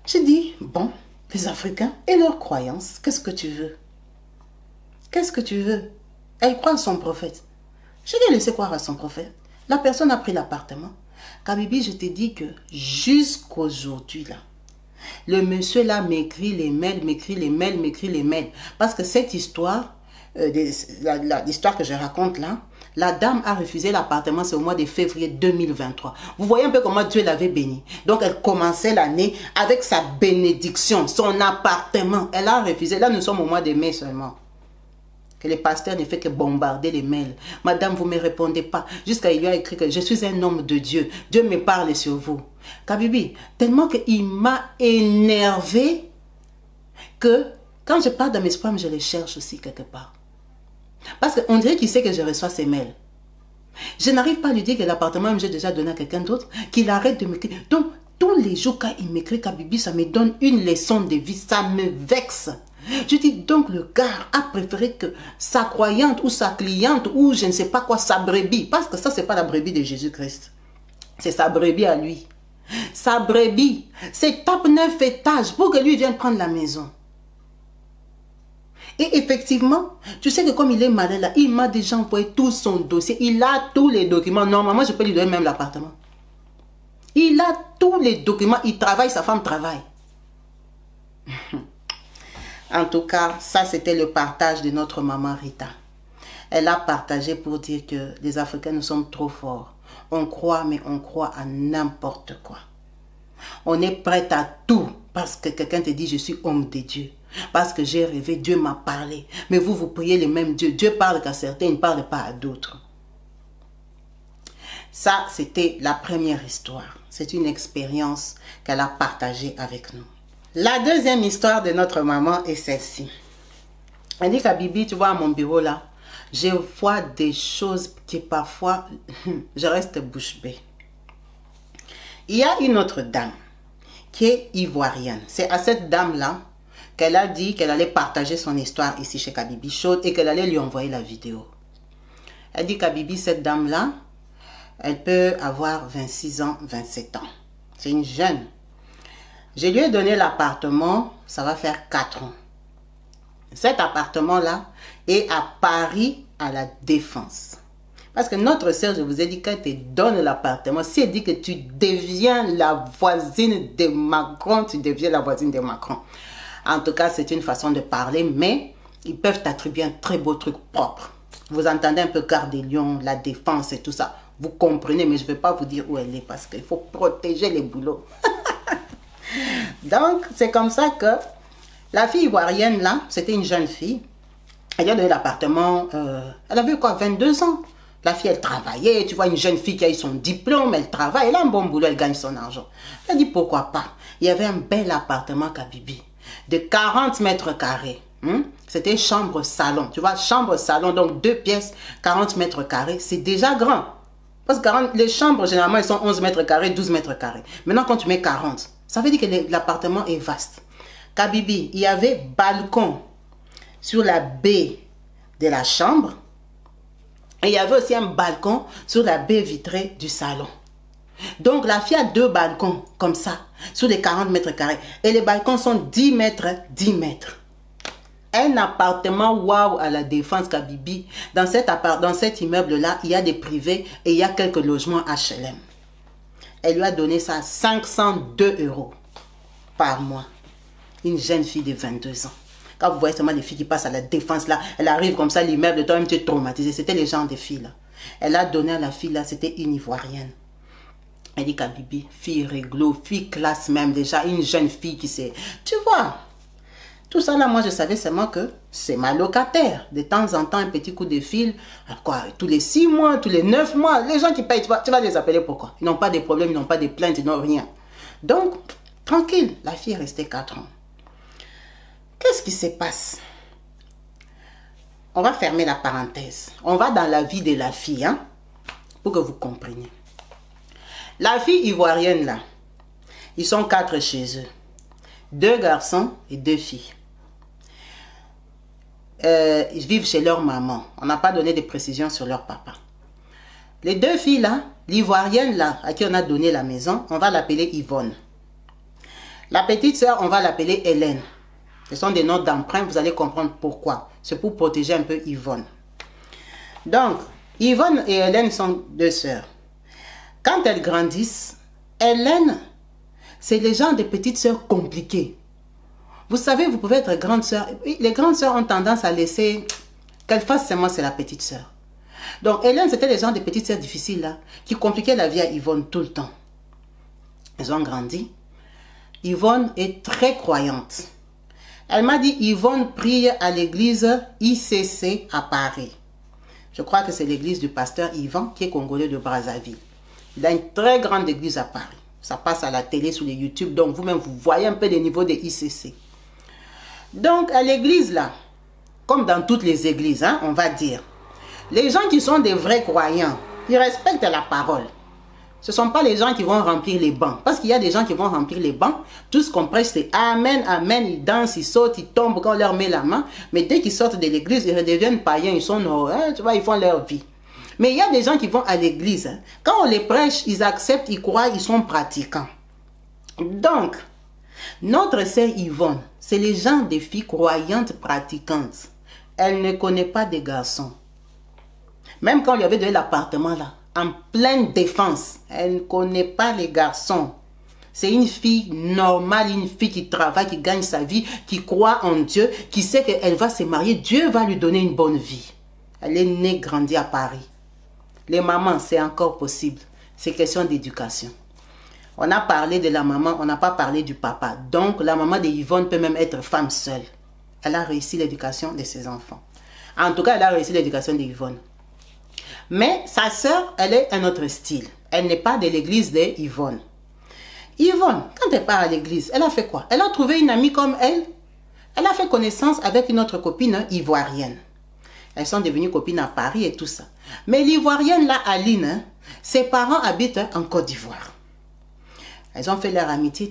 J'ai dit, bon, les Africains et leurs croyances, qu'est-ce que tu veux? Qu'est-ce que tu veux? Elle croit à son prophète. Je l'ai laissé croire à son prophète. La personne a pris l'appartement. Kabibi, je t'ai dit que jusqu'aujourd'hui, là, le monsieur là m'écrit les mails, m'écrit les mails. Parce que cette histoire, l'histoire que je raconte là, la dame a refusé l'appartement, c'est au mois de février 2023. Vous voyez un peu comment Dieu l'avait béni. Donc elle commençait l'année avec sa bénédiction, son appartement. Elle a refusé. Là, nous sommes au mois de mai seulement. Que les pasteurs ne font que bombarder les mails. Madame, vous ne me répondez pas. Jusqu'à il lui a écrit que je suis un homme de Dieu. Dieu me parle sur vous. Kabibi, tellement qu'il m'a énervé que quand je parle de mes spams, je les cherche aussi quelque part. Parce qu'on dirait qu'il sait que je reçois ces mails. Je n'arrive pas à lui dire que l'appartement, j'ai déjà donné à quelqu'un d'autre, qu'il arrête de m'écrire. Donc, tous les jours, quand il m'écrit Kabibi, ça me donne une leçon de vie. Ça me vexe. Je dis donc le gars a préféré que sa croyante ou sa cliente ou je ne sais pas quoi, sa brebis, parce que ça c'est pas la brebis de Jésus-Christ, c'est sa brebis à lui. Sa brebis, c'est tape 9 étages pour que lui vienne prendre la maison. Et effectivement, tu sais que comme il est malin là, il m'a déjà envoyé tout son dossier, il a tous les documents. Normalement, je peux lui donner même l'appartement. Il a tous les documents, il travaille, sa femme travaille. En tout cas, ça c'était le partage de notre maman Rita. Elle a partagé pour dire que les Africains, nous sommes trop forts. On croit, mais on croit à n'importe quoi. On est prêt à tout parce que quelqu'un te dit je suis homme de Dieu. Parce que j'ai rêvé, Dieu m'a parlé. Mais vous, vous priez le même Dieu. Dieu parle qu'à certains, il ne parle pas à d'autres. Ça, c'était la première histoire. C'est une expérience qu'elle a partagée avec nous. La deuxième histoire de notre maman est celle-ci. Elle dit Kabibi, tu vois à mon bureau là, je vois des choses qui parfois, je reste bouche bée. Il y a une autre dame qui est ivoirienne. C'est à cette dame-là qu'elle a dit qu'elle allait partager son histoire ici chez Kabibi Show et qu'elle allait lui envoyer la vidéo. Elle dit Kabibi, cette dame-là, elle peut avoir 26 ans, 27 ans. C'est une jeune. Je lui ai donné l'appartement, ça va faire 4 ans. Cet appartement-là est à Paris, à la Défense. Parce que notre sœur, je vous ai dit, quand elle te donne l'appartement, si elle dit que tu deviens la voisine de Macron, tu deviens la voisine de Macron. En tout cas, c'est une façon de parler, mais ils peuvent t'attribuer un très beau truc propre. Vous entendez un peu Gare des Lions, la Défense et tout ça. Vous comprenez, mais je ne vais pas vous dire où elle est parce qu'il faut protéger les boulots. Donc, c'est comme ça que la fille ivoirienne, là, c'était une jeune fille. Elle lui a donné l'appartement, elle avait quoi, 22 ans. La fille, elle travaillait, tu vois, une jeune fille qui a eu son diplôme, elle travaille, elle a un bon boulot, elle gagne son argent. Elle a dit, pourquoi pas. Il y avait un bel appartement Kabibi, de 40 mètres carrés. C'était chambre-salon, tu vois, chambre-salon, donc 2 pièces, 40 mètres carrés, c'est déjà grand. Parce que les chambres, généralement, elles sont 11 mètres carrés, 12 mètres carrés. Maintenant, quand tu mets 40, ça veut dire que l'appartement est vaste. Kabibi, il y avait balcon sur la baie de la chambre. Et il y avait aussi un balcon sur la baie vitrée du salon. Donc, la fille a 2 balcons, comme ça, sur les 40 mètres carrés. Et les balcons sont 10 mètres, 10 mètres. Un appartement, waouh, à la Défense, Kabibi. Dans cet immeuble-là, il y a des privés et il y a quelques logements HLM. Elle lui a donné ça 502 € par mois. Une jeune fille de 22 ans. Quand vous voyez seulement les filles qui passent à la Défense, là, elle arrive comme ça, l'immeuble, toi-même, tu es traumatisé. C'était les gens des filles, là. Elle a donné à la fille, là, c'était une Ivoirienne. Elle dit Kabibi, fille réglo, fille classe même, déjà, une jeune fille qui sait. Tu vois, tout ça, là, moi, je savais seulement que c'est ma locataire. De temps en temps, un petit coup de fil, quoi, tous les 6 mois, tous les 9 mois, les gens qui payent, tu vas les appeler pourquoi? Ils n'ont pas de problèmes, ils n'ont pas de plaintes, ils n'ont rien. Donc, tranquille, la fille est restée 4 ans. Qu'est-ce qui se passe? On va fermer la parenthèse. On va dans la vie de la fille, hein, pour que vous compreniez. La fille ivoirienne, là, ils sont 4 chez eux. 2 garçons et 2 filles. Ils vivent chez leur maman. On n'a pas donné de précisions sur leur papa. Les 2 filles, là, l'ivoirienne, là, à qui on a donné la maison, on va l'appeler Yvonne. La petite sœur, on va l'appeler Hélène. Ce sont des noms d'emprunt, vous allez comprendre pourquoi. C'est pour protéger un peu Yvonne. Donc, Yvonne et Hélène sont deux sœurs. Quand elles grandissent, Hélène, c'est les gens des petites sœurs compliquées. Vous savez, vous pouvez être grande sœur. Les grandes sœurs ont tendance à laisser qu'elle fasse seulement, c'est la petite sœur. Donc, Hélène, c'était les gens des petites sœurs difficiles là, qui compliquaient la vie à Yvonne tout le temps. Elles ont grandi. Yvonne est très croyante. Elle m'a dit, Yvonne prie à l'église ICC à Paris. Je crois que c'est l'église du pasteur Yvan, qui est congolais de Brazzaville. Il a une très grande église à Paris. Ça passe à la télé, sur les YouTube, donc vous-même, vous voyez un peu les niveaux des ICC. Donc, à l'église là, comme dans toutes les églises, hein, on va dire, les gens qui sont des vrais croyants, ils respectent la parole. Ce ne sont pas les gens qui vont remplir les bancs. Parce qu'il y a des gens qui vont remplir les bancs. Tout ce qu'on prêche, c'est Amen, Amen. Ils dansent, ils sautent, ils tombent quand on leur met la main. Mais dès qu'ils sortent de l'église, ils redeviennent païens. Ils sont, tu vois, ils font leur vie. Mais il y a des gens qui vont à l'église. Hein. Quand on les prêche, ils acceptent, ils croient, ils sont pratiquants. Donc, notre sœur Yvonne, c'est les gens des filles croyantes, pratiquantes. Elle ne connaît pas des garçons. Même quand on lui avait donné l'appartement là, en pleine défense, elle ne connaît pas les garçons. C'est une fille normale, une fille qui travaille, qui gagne sa vie, qui croit en Dieu, qui sait qu'elle va se marier. Dieu va lui donner une bonne vie. Elle est née, grandie à Paris. Les mamans, c'est encore possible. C'est question d'éducation. On a parlé de la maman, on n'a pas parlé du papa. Donc, la maman de Yvonne peut même être femme seule. Elle a réussi l'éducation de ses enfants. En tout cas, elle a réussi l'éducation de Yvonne. Mais sa sœur, elle est un autre style. Elle n'est pas de l'église de Yvonne. Yvonne, quand elle part à l'église, elle a fait quoi? Elle a trouvé une amie comme elle. Elle a fait connaissance avec une autre copine ivoirienne. Elles sont devenues copines à Paris et tout ça. Mais l'ivoirienne, là, Aline, ses parents habitent en Côte d'Ivoire. Elles ont fait leur amitié.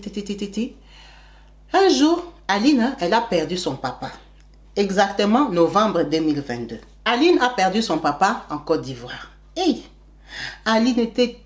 Un jour, Aline, elle a perdu son papa. Exactement novembre 2022. Aline a perdu son papa en Côte d'Ivoire. Et Aline était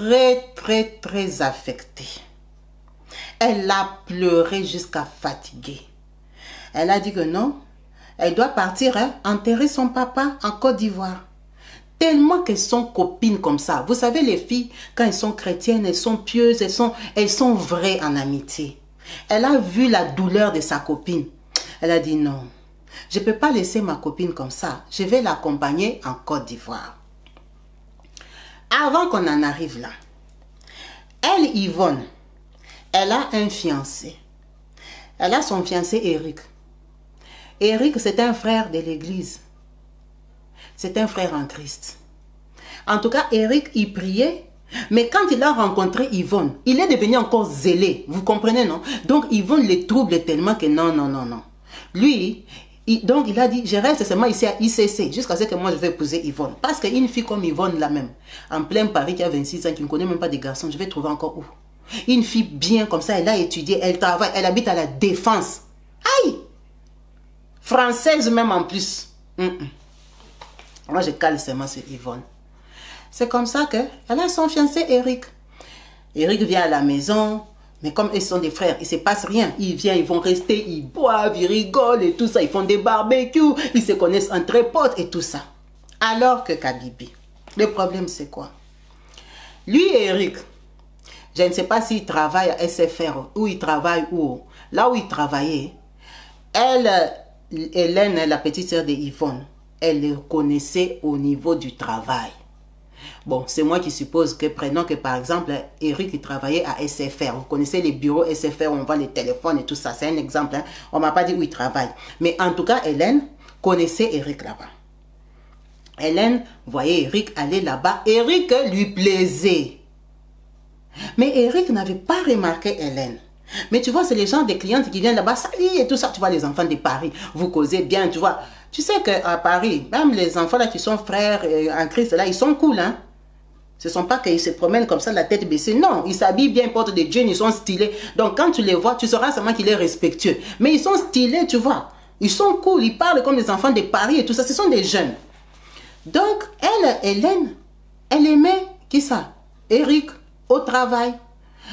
très affectée. Elle a pleuré jusqu'à fatiguer. Elle a dit que non, elle doit partir enterrer son papa en Côte d'Ivoire. Tellement qu'elles sont copines comme ça. Vous savez, les filles, quand elles sont chrétiennes, elles sont pieuses, elles sont vraies en amitié. Elle a vu la douleur de sa copine. Elle a dit non. Je ne peux pas laisser ma copine comme ça. Je vais l'accompagner en Côte d'Ivoire. Avant qu'on en arrive là, elle, Yvonne, elle a un fiancé. Elle a son fiancé Eric. Eric, c'est un frère de l'église. C'est un frère en Christ. En tout cas, Eric, il priait. Mais quand il a rencontré Yvonne, il est devenu encore zélé. Vous comprenez, non? Donc, Yvonne le trouble tellement que non. Lui... Donc, il a dit, je reste seulement ici à ICC jusqu'à ce que moi je vais épouser Yvonne. Parce qu'une fille comme Yvonne, là même, en plein Paris, qui a 26 ans, qui ne connaît même pas des garçons, je vais trouver encore où? Une fille bien comme ça, elle a étudié, elle travaille, elle habite à la Défense. Aïe! Française même en plus. Moi, je cale seulement sur Yvonne. C'est comme ça qu'elle a son fiancé Eric. Eric vient à la maison. Mais comme ils sont des frères, il ne se passe rien. Ils viennent, ils vont rester, ils boivent, ils rigolent et tout ça. Ils font des barbecues, ils se connaissent entre potes et tout ça. Alors que Kabibi, le problème c'est quoi? Lui et Eric, je ne sais pas s'il travaille à SFR ou il travaille où. Là où il travaillait, elle, Hélène, la petite sœur de Yvonne, elle le connaissait au niveau du travail. Bon, c'est moi qui suppose que, prenons que par exemple, Eric il travaillait à SFR. Vous connaissez les bureaux SFR où on voit les téléphones et tout ça. C'est un exemple. Hein? On ne m'a pas dit où il travaille. Mais en tout cas, Hélène connaissait Eric là-bas. Hélène voyait Eric aller là-bas. Eric lui plaisait. Mais Eric n'avait pas remarqué Hélène. Mais tu vois, c'est les gens des clientes qui viennent là-bas. Salut et tout ça. Tu vois, les enfants de Paris, vous causez bien, tu vois. Tu sais qu'à Paris, même les enfants là qui sont frères en Christ, là, ils sont cool, hein. Ce ne sont pas qu'ils se promènent comme ça, la tête baissée. Non, ils s'habillent bien, ils portent des jeans, ils sont stylés. Donc, quand tu les vois, tu sauras seulement qu'il est respectueux. Mais ils sont stylés, tu vois. Ils sont cool, ils parlent comme les enfants de Paris et tout ça. Ce sont des jeunes. Donc, elle, Hélène, elle aimait, qui ça? Eric, au travail.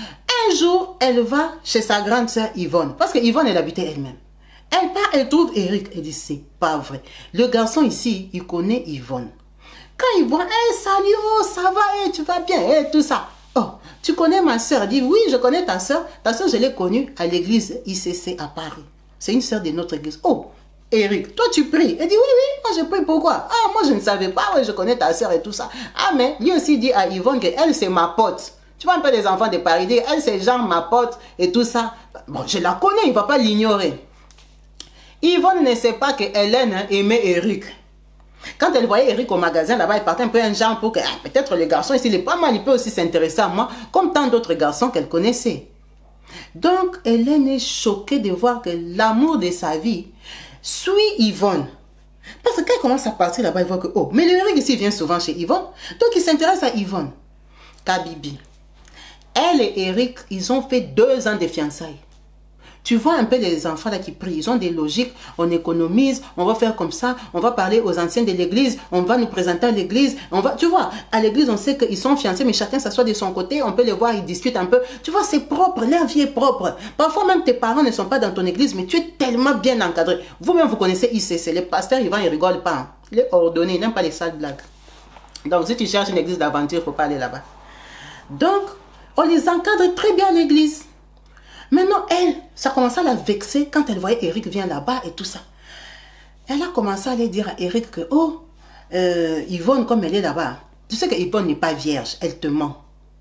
Un jour, elle va chez sa grande sœur Yvonne. Parce que Yvonne, elle habitait elle-même. Elle part, elle trouve Eric. Elle dit, c'est pas vrai. Le garçon ici, il connaît Yvonne. Quand il voit, hey, salut, oh, ça va, hey, tu vas bien, hey, tout ça. Oh, tu connais ma soeur? Elle dit, oui, je connais ta soeur. Ta soeur, je l'ai connue à l'église ICC à Paris. C'est une soeur de notre église. Oh, Eric, toi tu pries. Elle dit, oui, oui, moi je prie, pourquoi? Ah, moi je ne savais pas, ouais, je connais ta soeur et tout ça. Ah, mais lui aussi dit à Yvonne qu'elle, c'est ma pote. Tu vois un peu les enfants de Paris, dit, elle, c'est genre ma pote et tout ça. Bon, je la connais, il ne va pas l'ignorer. Yvonne ne sait pas que Hélène aimait Eric. Quand elle voyait Eric au magasin, là-bas, elle partait un peu un genre pour que peut-être le garçon ici, il est pas mal, il peut aussi s'intéresser à moi, comme tant d'autres garçons qu'elle connaissait. Donc, Hélène est choquée de voir que l'amour de sa vie suit Yvonne. Parce que quand elle commence à partir là-bas, elle voit que, oh, mais le Eric ici vient souvent chez Yvonne, donc il s'intéresse à Yvonne. Kabibi. Elle et Eric, ils ont fait 2 ans de fiançailles. Tu vois un peu les enfants là qui prient, ils ont des logiques, on économise, on va faire comme ça, on va parler aux anciens de l'église, on va nous présenter à l'église, tu vois, à l'église on sait qu'ils sont fiancés, mais chacun s'assoit de son côté, on peut les voir, ils discutent un peu, tu vois, c'est propre, leur vie est propre. Parfois même tes parents ne sont pas dans ton église, mais tu es tellement bien encadré. Vous-même vous connaissez ICC, les pasteurs, ils rigolent pas, hein. Il est ordonné, ils n'aiment pas les sales blagues. Donc si tu cherches une église d'aventure, il ne faut pas aller là-bas. Donc, on les encadre très bien à l'église. Maintenant, elle, ça commençait à la vexer quand elle voyait Eric vient là-bas et tout ça. Elle a commencé à aller dire à Eric que, oh, Yvonne, comme elle est là-bas, tu sais que Yvonne n'est pas vierge, elle te ment.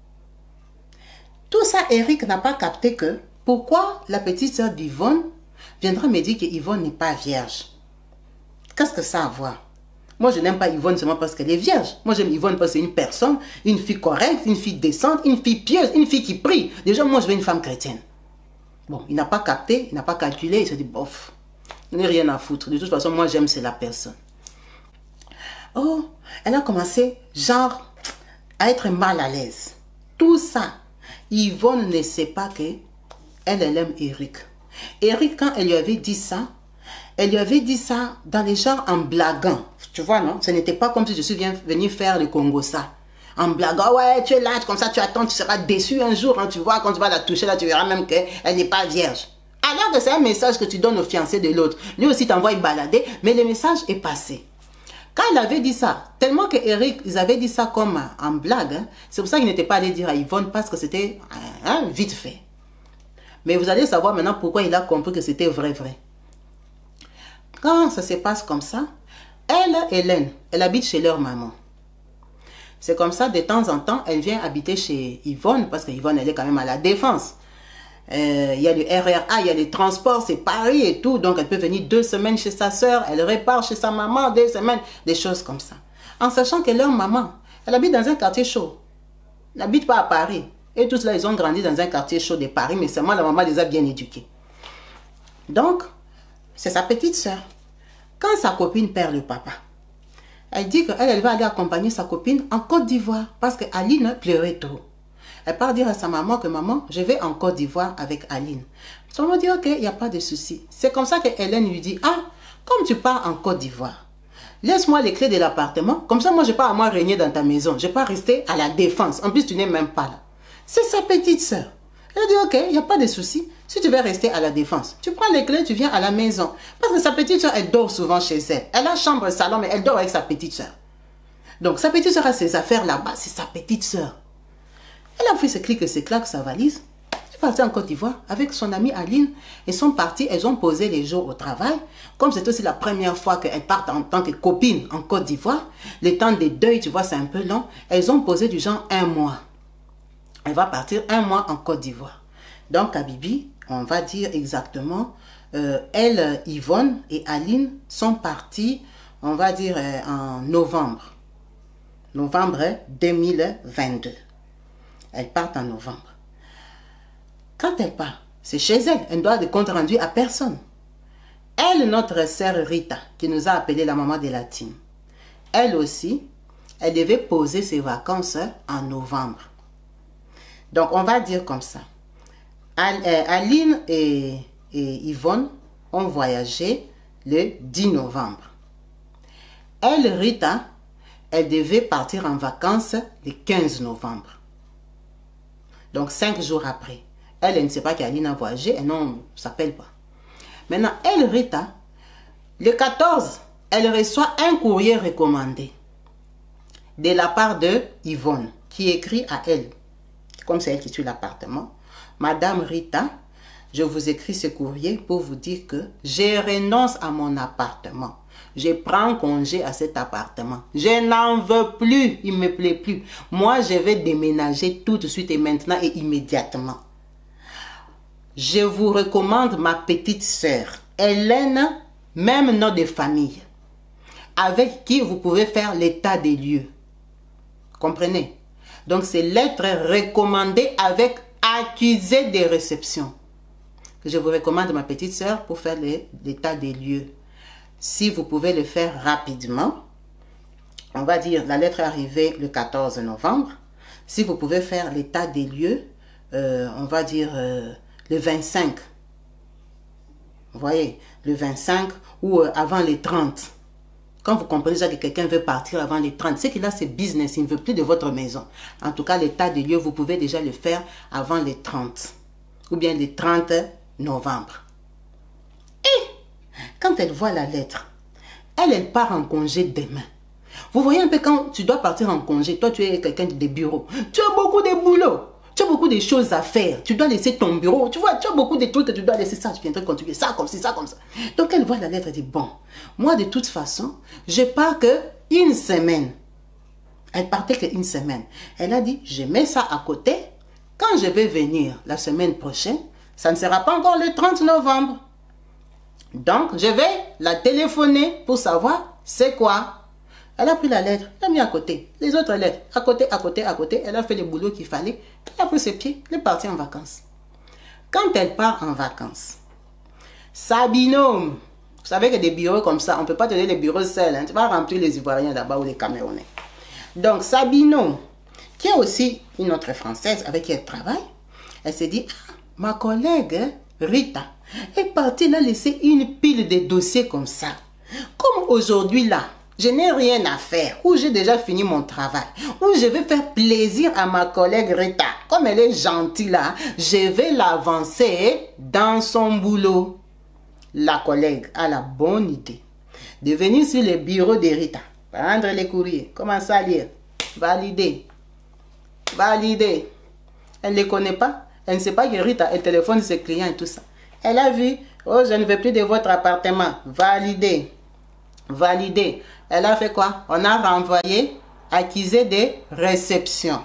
Tout ça, Eric n'a pas capté que, pourquoi la petite sœur d'Yvonne viendra me dire que Yvonne n'est pas vierge? Qu'est-ce que ça a à voir? Moi, je n'aime pas Yvonne seulement parce qu'elle est vierge. Moi, j'aime Yvonne parce que c'est une personne, une fille correcte, une fille décente, une fille pieuse, une fille qui prie. Déjà, moi, je veux une femme chrétienne. Bon, il n'a pas capté, il n'a pas calculé, il s'est dit, bof, il n'y a rien à foutre. De toute façon, moi, j'aime, c'est la personne. Oh, elle a commencé, genre, à être mal à l'aise. Tout ça, Yvonne ne sait pas que elle aime Eric. Eric, quand elle lui avait dit ça, elle lui avait dit ça dans les genres en blaguant. Tu vois, non? Ce n'était pas comme si je suis venu faire le Congo ça. En blaguant, ouais, tu es là, comme ça, tu attends, tu seras déçu un jour, hein, tu vois, quand tu vas la toucher, là, tu verras même qu'elle n'est pas vierge. Alors que c'est un message que tu donnes au fiancé de l'autre. Lui aussi t'envoie balader, mais le message est passé. Quand il avait dit ça, tellement que Eric, ils avaient dit ça comme en blague, hein, c'est pour ça qu'il n'était pas allé dire à Yvonne, parce que c'était vite fait. Mais vous allez savoir maintenant pourquoi il a compris que c'était vrai. Quand ça se passe comme ça, elle, Hélène, elle habite chez leur maman. C'est comme ça, de temps en temps, elle vient habiter chez Yvonne, parce que Yvonne, elle est quand même à la Défense. Il y a le RRA, il y a les transports, c'est Paris et tout. Donc, elle peut venir 2 semaines chez sa soeur, elle repart chez sa maman 2 semaines, des choses comme ça. En sachant que leur maman, elle habite dans un quartier chaud. Elle n'habite pas à Paris. Et tous là, ils ont grandi dans un quartier chaud de Paris, mais seulement la maman les a bien éduqués. Donc, c'est sa petite soeur. Quand sa copine perd le papa, elle dit qu'elle va aller accompagner sa copine en Côte d'Ivoire parce que Aline pleurait trop. Elle part dire à sa maman que maman, je vais en Côte d'Ivoire avec Aline. Sa maman dit ok, il n'y a pas de souci. C'est comme ça que Hélène lui dit, ah, comme tu pars en Côte d'Ivoire, laisse-moi les clés de l'appartement. Comme ça, moi, je n'ai pas à moi régner dans ta maison. Je ne vais pas rester à la Défense. En plus, tu n'es même pas là. C'est sa petite soeur. Elle dit ok, il n'y a pas de souci. Si tu veux rester à la Défense, tu prends les clés, tu viens à la maison. Parce que sa petite soeur, elle dort souvent chez elle. Elle a chambre, salon, mais elle dort avec sa petite soeur. Donc, sa petite soeur a ses affaires là-bas. C'est sa petite soeur. Elle a fait ses clics et ses claques, sa valise. Elle est partie en Côte d'Ivoire avec son amie Aline. Ils sont partis, elles ont posé les jours au travail. Comme c'est aussi la première fois qu'elles partent en tant que copines en Côte d'Ivoire, le temps des deuils, tu vois, c'est un peu long. Elles ont posé du genre 1 mois. Elle va partir 1 mois en Côte d'Ivoire. Donc, à Bibi, on va dire exactement, elle, Yvonne et Aline sont partis, on va dire, en novembre. Novembre 2022. Elles partent en novembre. Quand elle part, c'est chez elle. Elle doit de compte rendu à personne. Elle, notre sœur Rita, qui nous a appelé la maman de la team, elle aussi, elle devait poser ses vacances en novembre. Donc, on va dire comme ça. Aline et Yvonne ont voyagé le 10 novembre. Elle, Rita, elle devait partir en vacances le 15 novembre. Donc, 5 jours après. Elle ne sait pas qu'Aline a voyagé, elle ne s'appelle pas. Maintenant, elle, Rita, le 14, elle reçoit un courrier recommandé de la part de Yvonne, qui écrit à elle, comme c'est elle qui suit l'appartement. Madame Rita, je vous écris ce courrier pour vous dire que je renonce à mon appartement. Je prends congé à cet appartement. Je n'en veux plus, il ne me plaît plus. Moi, je vais déménager tout de suite et maintenant et immédiatement. Je vous recommande ma petite sœur, Hélène, même nom de famille, avec qui vous pouvez faire l'état des lieux. Comprenez? Donc, c'est lettre recommandée avec accusé de réception. Je vous recommande ma petite sœur pour faire l'état des lieux. Si vous pouvez le faire rapidement, on va dire la lettre est arrivée le 14 novembre. Si vous pouvez faire l'état des lieux, on va dire le 25. Vous voyez, le 25 ou avant les 30. Quand vous comprenez déjà que quelqu'un veut partir avant les 30, c'est qu'il a ses business, il ne veut plus de votre maison. En tout cas, l'état des lieux, vous pouvez déjà le faire avant les 30. Ou bien les 30 novembre. Et quand elle voit la lettre, elle part en congé demain. Vous voyez un peu quand tu dois partir en congé, toi tu es quelqu'un de bureau. Tu as beaucoup de boulot. Tu as beaucoup de choses à faire. Tu dois laisser ton bureau. Tu vois, tu as beaucoup de trucs que tu dois laisser. Ça, je viendrai contribuer. Ça, comme ci, ça, comme ça. Donc, elle voit la lettre et dit, bon, moi, de toute façon, je pars que une semaine. Elle partait que une semaine. Elle a dit, je mets ça à côté. Quand je vais venir la semaine prochaine, ça ne sera pas encore le 30 novembre. Donc, je vais la téléphoner pour savoir c'est quoi. Elle a pris la lettre, elle a mis à côté. Les autres lettres, à côté, à côté, à côté. Elle a fait le boulot qu'il fallait. Elle a pris ses pieds, elle est partie en vacances. Quand elle part en vacances, sa binôme, vous savez que des bureaux comme ça, on ne peut pas donner les bureaux seuls. Hein, tu vas remplir les Ivoiriens là-bas ou les Camerounais. Donc, sa binôme, qui est aussi une autre Française avec qui elle travaille, elle s'est dit, ah, ma collègue Rita est partie là laisser une pile de dossiers comme ça. Comme aujourd'hui là, je n'ai rien à faire, ou j'ai déjà fini mon travail, ou je vais faire plaisir à ma collègue Rita. Comme elle est gentille là, je vais l'avancer dans son boulot. La collègue a la bonne idée de venir sur le bureau de Rita, prendre les courriers, commencer à lire, valider, valider. Elle ne les connaît pas, elle ne sait pas que Rita, elle téléphone ses clients et tout ça. Elle a vu, oh je ne veux plus de votre appartement, valider, valider. Elle a fait quoi? On a renvoyé accusé de réception.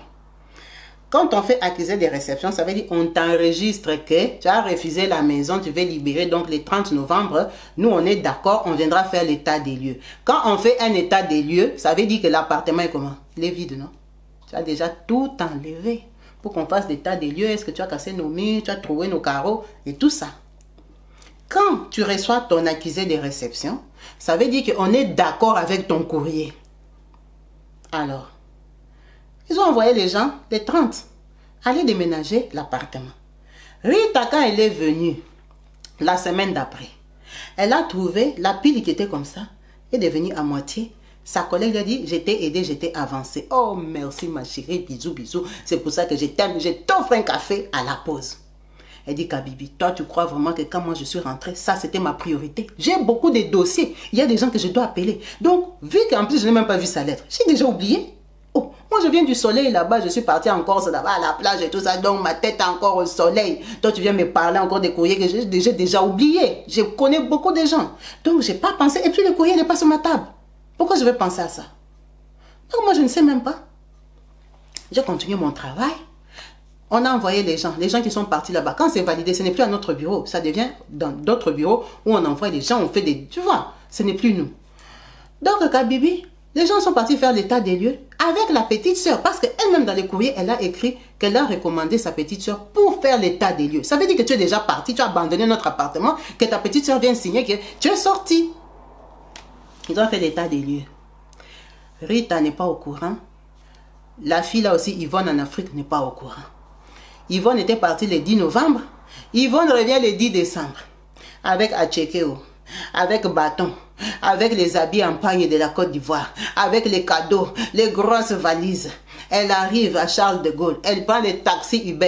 Quand on fait accusé de réception, ça veut dire on t'enregistre que tu as refusé la maison, tu veux libérer. Donc le 30 novembre, nous on est d'accord, on viendra faire l'état des lieux. Quand on fait un état des lieux, ça veut dire que l'appartement est comment? Il est vide, non? Tu as déjà tout enlevé pour qu'on fasse l'état des lieux. Est-ce que tu as cassé nos murs, tu as trouvé nos carreaux et tout ça. Quand tu reçois ton accusé de réception, ça veut dire qu'on est d'accord avec ton courrier. Alors, ils ont envoyé les gens, les 30, aller déménager l'appartement. Rita, quand elle est venue, la semaine d'après, elle a trouvé la pile qui était comme ça, est devenue à moitié. Sa collègue lui a dit, je t'ai aidé, je t'ai avancé. Oh, merci ma chérie, bisous, bisous. C'est pour ça que je t'aime, je t'offre un café à la pause. Elle dit, Kabibi, toi, tu crois vraiment que quand moi je suis rentrée, ça c'était ma priorité. J'ai beaucoup de dossiers. Il y a des gens que je dois appeler. Donc, vu qu'en plus je n'ai même pas vu sa lettre, j'ai déjà oublié. Oh, moi je viens du soleil là-bas, je suis partie en Corse là-bas à la plage et tout ça. Donc, ma tête est encore au soleil. Toi, tu viens me parler encore des courriers que j'ai déjà oubliés. Je connais beaucoup de gens. Donc, je n'ai pas pensé. Et puis, le courrier n'est pas sur ma table. Pourquoi je vais penser à ça? Donc, moi, je ne sais même pas. J'ai continué mon travail. On a envoyé les gens qui sont partis là-bas. Quand c'est validé, ce n'est plus à notre bureau. Ça devient dans d'autres bureaux où on envoie les gens, on fait des... Tu vois, ce n'est plus nous. Donc, Kabibi, les gens sont partis faire l'état des lieux avec la petite soeur. Parce qu'elle-même, dans les courriers, elle a écrit qu'elle a recommandé sa petite soeur pour faire l'état des lieux. Ça veut dire que tu es déjà parti, tu as abandonné notre appartement, que ta petite soeur vient signer que tu es sorti. Ils ont fait l'état des lieux. Rita n'est pas au courant. La fille là aussi, Yvonne en Afrique, n'est pas au courant. Yvonne était partie le 10 novembre. Yvonne revient le 10 décembre. Avec Achekeo, avec bâton, avec les habits en pagne de la Côte d'Ivoire, avec les cadeaux, les grosses valises. Elle arrive à Charles de Gaulle. Elle prend le taxi Uber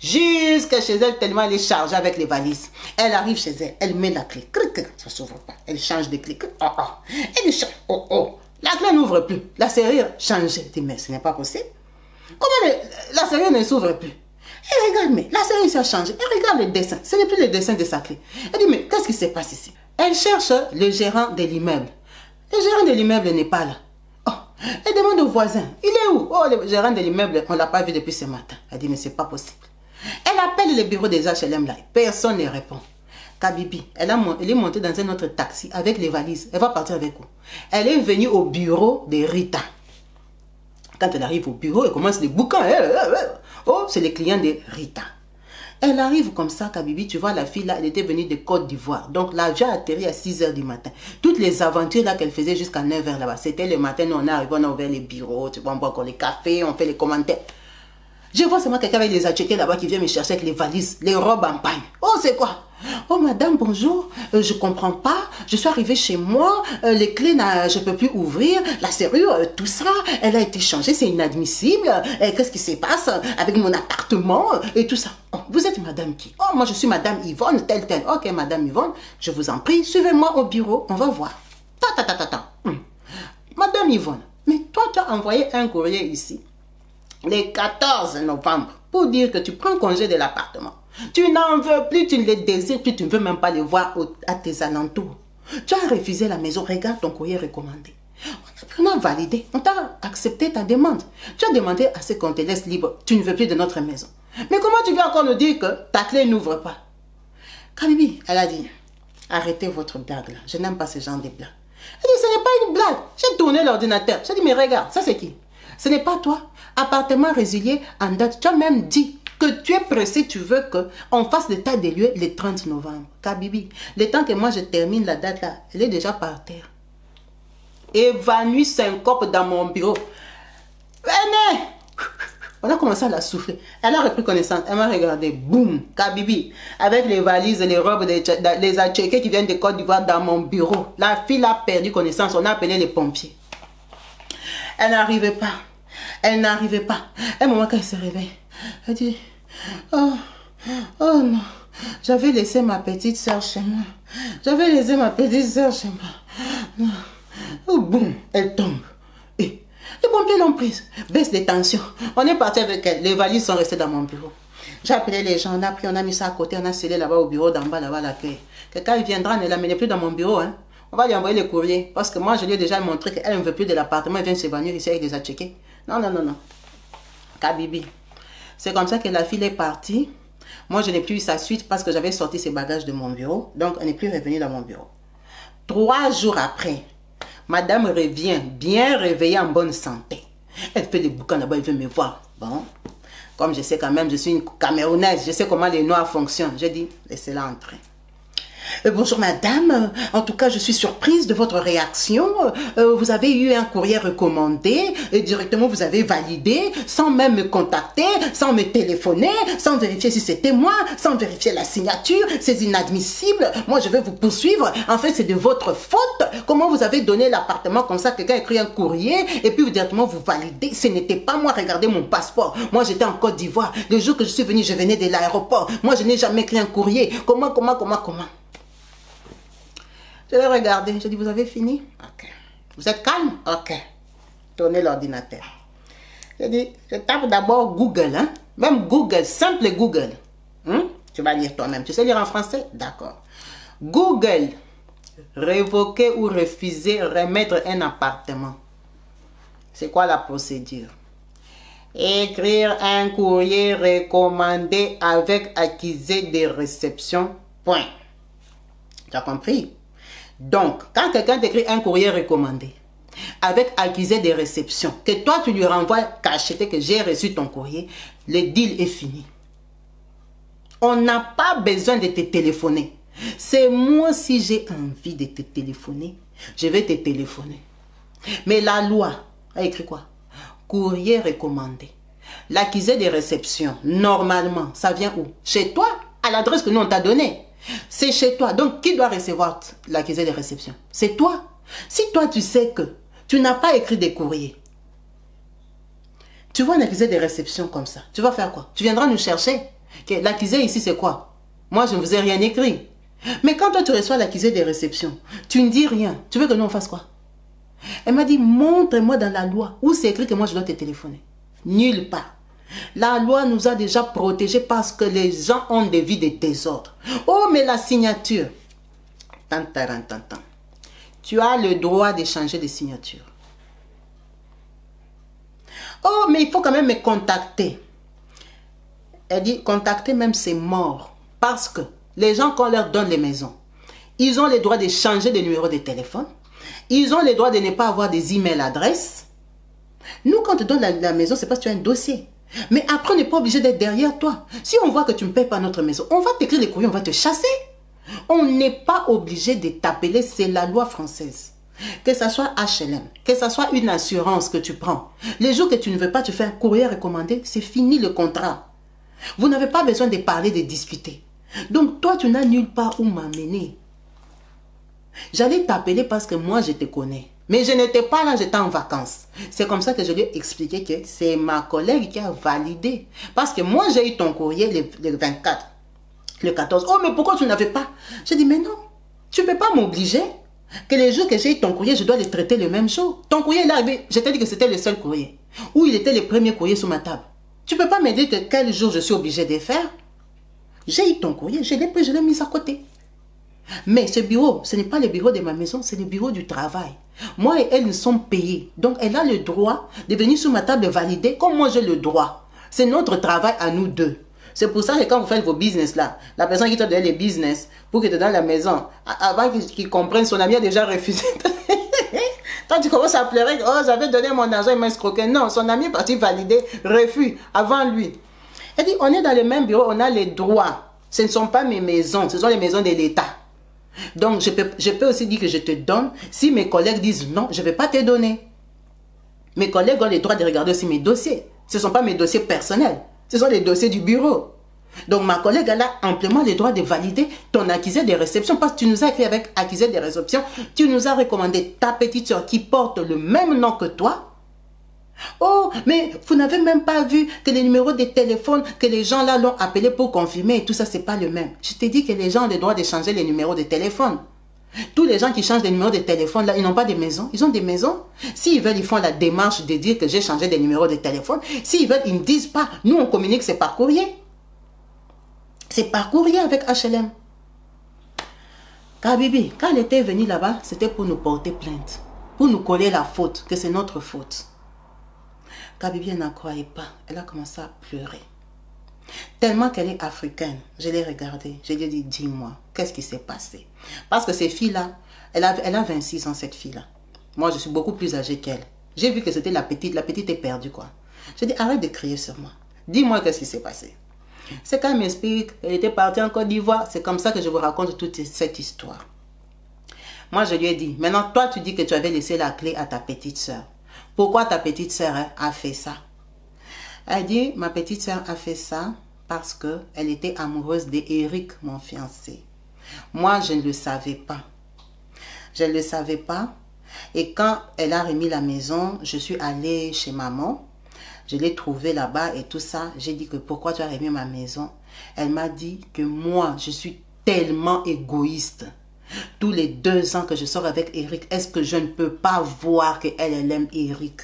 jusqu'à chez elle, tellement elle est chargée avec les valises. Elle arrive chez elle, elle met la clé. Ça ne s'ouvre pas. Elle change de clé. Oh, oh. Elle change. Oh, oh. La clé n'ouvre plus. La serrure change. Elle dit, mais ce n'est pas possible. Comment la serrure ne s'ouvre plus? Elle regarde, mais la serrure a changé. Elle regarde le dessin. Ce n'est plus le dessin de sa clé. Elle dit, mais qu'est-ce qui se passe ici? Elle cherche le gérant de l'immeuble. Le gérant de l'immeuble n'est pas là. Oh, elle demande au voisin, il est où? Oh, le gérant de l'immeuble, on ne l'a pas vu depuis ce matin. Elle dit, mais c'est pas possible. Elle appelle le bureau des HLM là. Personne ne répond. Kabibi, elle est montée dans un autre taxi avec les valises. Elle va partir avec où? Elle est venue au bureau de Rita. Quand elle arrive au bureau, elle commence les bouquins. Oh, c'est les clients de Rita. Elle arrive comme ça, Kabibi, tu vois, la fille là, elle était venue de Côte d'Ivoire. Donc l'avion a atterri à 6 h du matin. Toutes les aventures là qu'elle faisait jusqu'à 9 h là-bas, c'était le matin, nous on est arrivé, on a ouvert les bureaux, tu vois, on boit encore les cafés, on fait les commentaires. Je vois seulement quelqu'un avec les attiqués là-bas qui vient me chercher avec les valises, les robes en pagne. Oh, c'est quoi? Oh, madame, bonjour. Je ne comprends pas. Je suis arrivée chez moi. Les clés, je ne peux plus ouvrir. La serrure, tout ça, elle a été changée. C'est inadmissible. Qu'est-ce qui se passe avec mon appartement et tout ça? Oh, vous êtes madame qui? Oh, moi, je suis madame Yvonne, telle. Ok, madame Yvonne, je vous en prie, suivez-moi au bureau. On va voir. Madame Yvonne, mais toi, tu as envoyé un courrier ici, le 14 novembre, pour dire que tu prends congé de l'appartement. Tu n'en veux plus, tu ne les désires plus, tu ne veux même pas les voir à tes alentours. Tu as refusé la maison, regarde ton courrier recommandé. On a validé, on t'a accepté ta demande. Tu as demandé à ce qu'on te laisse libre, tu ne veux plus de notre maison. Mais comment tu viens encore nous dire que ta clé n'ouvre pas? Kabibi, elle a dit, arrêtez votre blague là, je n'aime pas ce genre de blague. Elle dit, ce n'est pas une blague, j'ai tourné l'ordinateur. J'ai dit, mais regarde, ça c'est qui? Ce n'est pas toi. Appartement résilié en date. Tu as même dit que tu es pressé, tu veux qu'on fasse l'état des lieux le 30 novembre. Kabibi, le temps que moi je termine la date là, elle est déjà par terre. Évanouie syncope dans mon bureau. Venez! On a commencé à la souffler. Elle a repris connaissance. Elle m'a regardé. Boum! Kabibi, avec les valises et les robes, les attiqués qui viennent de Côte d'Ivoire dans mon bureau. La fille a perdu connaissance. On a appelé les pompiers. Elle n'arrivait pas. Elle n'arrivait pas. Un moment quand elle se réveille, elle dit, oh non, j'avais laissé ma petite soeur chez moi. J'avais laissé ma petite soeur chez moi. Oh, boum, elle tombe. Et les pompiers l'ont prise. Baisse des tensions. On est parti avec elle. Les valises sont restées dans mon bureau. J'ai appelé les gens, on a pris, on a mis ça à côté, on a scellé là-bas au bureau d'en bas, là-bas l'accueil. Quelqu'un viendra, ne l'amenez plus dans mon bureau, hein. On va lui envoyer le courrier. Parce que moi, je lui ai déjà montré qu'elle ne veut plus de l'appartement. Elle vient s'évanouir ici avec des attiqués. Non. Kabibi. C'est comme ça que la fille est partie. Moi, je n'ai plus eu sa suite parce que j'avais sorti ses bagages de mon bureau. Donc, elle n'est plus revenue dans mon bureau. 3 jours après, madame revient bien réveillée en bonne santé. Elle fait des bouquins là-bas, elle veut me voir. Bon, comme je sais quand même, je suis une Camerounaise, je sais comment les Noirs fonctionnent. J'ai dit, laissez-la entrer. Bonjour madame, en tout cas je suis surprise de votre réaction. Vous avez eu un courrier recommandé et directement vous avez validé sans même me contacter, sans me téléphoner, sans vérifier si c'était moi, sans vérifier la signature. C'est inadmissible. Moi je vais vous poursuivre. En fait c'est de votre faute. Comment vous avez donné l'appartement comme ça? Quelqu'un écrit un courrier et puis directement vous validez. Ce n'était pas moi. Regardez mon passeport. Moi j'étais en Côte d'Ivoire. Le jour que je suis venue, je venais de l'aéroport. Moi je n'ai jamais écrit un courrier. Comment? Je l'ai regardé, j'ai dit, vous avez fini? Ok. Vous êtes calme? Ok. Tournez l'ordinateur. J'ai dit, je tape d'abord Google, hein? Même Google, simple Google. Tu vas lire toi-même. Tu sais lire en français? D'accord. Google, révoquer ou refuser, remettre un appartement. C'est quoi la procédure? Écrire un courrier recommandé avec accusé de réception. Point. Tu as compris? Donc, quand quelqu'un t'écrit un courrier recommandé avec accusé de réception, que toi tu lui renvoies cacheté que j'ai reçu ton courrier, le deal est fini. On n'a pas besoin de te téléphoner. C'est moi, si j'ai envie de te téléphoner, je vais te téléphoner. Mais la loi a écrit quoi? Courrier recommandé. L'accusé de réception, normalement, ça vient où? Chez toi, à l'adresse que nous on t'a donnée. C'est chez toi. Donc, qui doit recevoir l'accusé de réception? C'est toi. Si toi, tu sais que tu n'as pas écrit des courriers, tu vois un accusé de réception comme ça, tu vas faire quoi? Tu viendras nous chercher. L'accusé ici, c'est quoi? Moi, je ne vous ai rien écrit. Mais quand toi, tu reçois l'accusé des réceptions, tu ne dis rien. Tu veux que nous, on fasse quoi? Elle m'a dit, montre-moi dans la loi où c'est écrit que moi, je dois te téléphoner. Nulle part. La loi nous a déjà protégés parce que les gens ont des vies de désordre. Oh, mais la signature. Tu as le droit d'échanger des signatures. Oh, mais il faut quand même me contacter. Elle dit, contacter même, c'est mort. Parce que les gens, quand on leur donne les maisons, ils ont le droit de changer de numéro de téléphone. Ils ont le droit de ne pas avoir des emails adresses. Nous, quand on te donne la maison, c'est parce que tu as un dossier. Mais après, on n'est pas obligé d'être derrière toi. Si on voit que tu ne payes pas notre maison, on va t'écrire les courriers, on va te chasser. On n'est pas obligé de t'appeler, c'est la loi française. Que ce soit HLM, que ce soit une assurance que tu prends. Les jours que tu ne veux pas, tu fais un courrier recommandé, c'est fini le contrat. Vous n'avez pas besoin de parler, de discuter. Donc toi, tu n'as nulle part où m'amener. J'allais t'appeler parce que moi, je te connais. Mais je n'étais pas là, j'étais en vacances. C'est comme ça que je lui ai expliqué que c'est ma collègue qui a validé. Parce que moi, j'ai eu ton courrier le 24, le 14. Oh, mais pourquoi tu n'avais pas? J'ai dit, mais non, tu ne peux pas m'obliger que les jours que j'ai eu ton courrier, je dois les traiter le même jour. Ton courrier est arrivé, je t'ai dit que c'était le seul courrier. Ou il était le premier courrier sur ma table. Tu ne peux pas me dire que quel jour je suis obligé de faire. J'ai eu ton courrier, je l'ai pris, je l'ai mis à côté. Mais ce bureau, ce n'est pas le bureau de ma maison, c'est le bureau du travail. Moi et elle, nous sommes payés. Donc, elle a le droit de venir sur ma table et valider comme moi j'ai le droit. C'est notre travail à nous deux. C'est pour ça que quand vous faites vos business là, la personne qui te donne les business pour qu'il te donne la maison, avant qu'il comprenne, son ami a déjà refusé. Quand tu commences à pleurer, oh, j'avais donné mon argent, il m'a escroqué. Non, son ami est parti valider, refus, avant lui. Elle dit, on est dans le même bureau, on a les droits. Ce ne sont pas mes maisons, ce sont les maisons de l'État. Donc, je peux aussi dire que je te donne. Si mes collègues disent non, je ne vais pas te donner. Mes collègues ont le droit de regarder aussi mes dossiers. Ce ne sont pas mes dossiers personnels. Ce sont les dossiers du bureau. Donc, ma collègue, elle a amplement le droit de valider ton accusé de réception. Parce que tu nous as écrit avec accusé de réception. Tu nous as recommandé ta petite soeur qui porte le même nom que toi. Oh, mais vous n'avez même pas vu que les numéros de téléphone que les gens là l'ont appelé pour confirmer et tout ça, c'est pas le même. Je t'ai dit que les gens ont le droit de changer les numéros de téléphone. Tous les gens qui changent les numéros de téléphone là, ils n'ont pas de maison. Ils ont des maisons. S'ils veulent, ils font la démarche de dire que j'ai changé des numéros de téléphone. S'ils veulent, ils ne disent pas. Nous, on communique, c'est par courrier. C'est par courrier avec HLM. Kabibi, quand elle était venue là-bas, c'était pour nous porter plainte. Pour nous coller la faute, que c'est notre faute. Kabibi, elle n'en croyait pas. Elle a commencé à pleurer. Tellement qu'elle est africaine. Je l'ai regardée. Je lui ai dit, dis-moi, qu'est-ce qui s'est passé? Parce que ces filles-là, elle a 26 ans, cette fille-là. Moi, je suis beaucoup plus âgée qu'elle. J'ai vu que c'était la petite. La petite est perdue, quoi. J'ai dit, arrête de crier sur moi. Dis-moi qu'est-ce qui s'est passé. C'est quand elle m'explique qu'elle était partie en Côte d'Ivoire. C'est comme ça que je vous raconte toute cette histoire. Moi, je lui ai dit, maintenant, toi, tu dis que tu avais laissé la clé à ta petite soeur. Pourquoi ta petite soeur a fait ça? Elle dit, ma petite soeur a fait ça parce qu'elle était amoureuse d'Éric, mon fiancé. Moi, je ne le savais pas. Je ne le savais pas. Et quand elle a remis la maison, je suis allée chez maman. Je l'ai trouvée là-bas et tout ça. J'ai dit que pourquoi tu as remis ma maison? Elle m'a dit que moi, je suis tellement égoïste. Tous les 2 ans que je sors avec Éric, est-ce que je ne peux pas voir qu'elle aime Éric?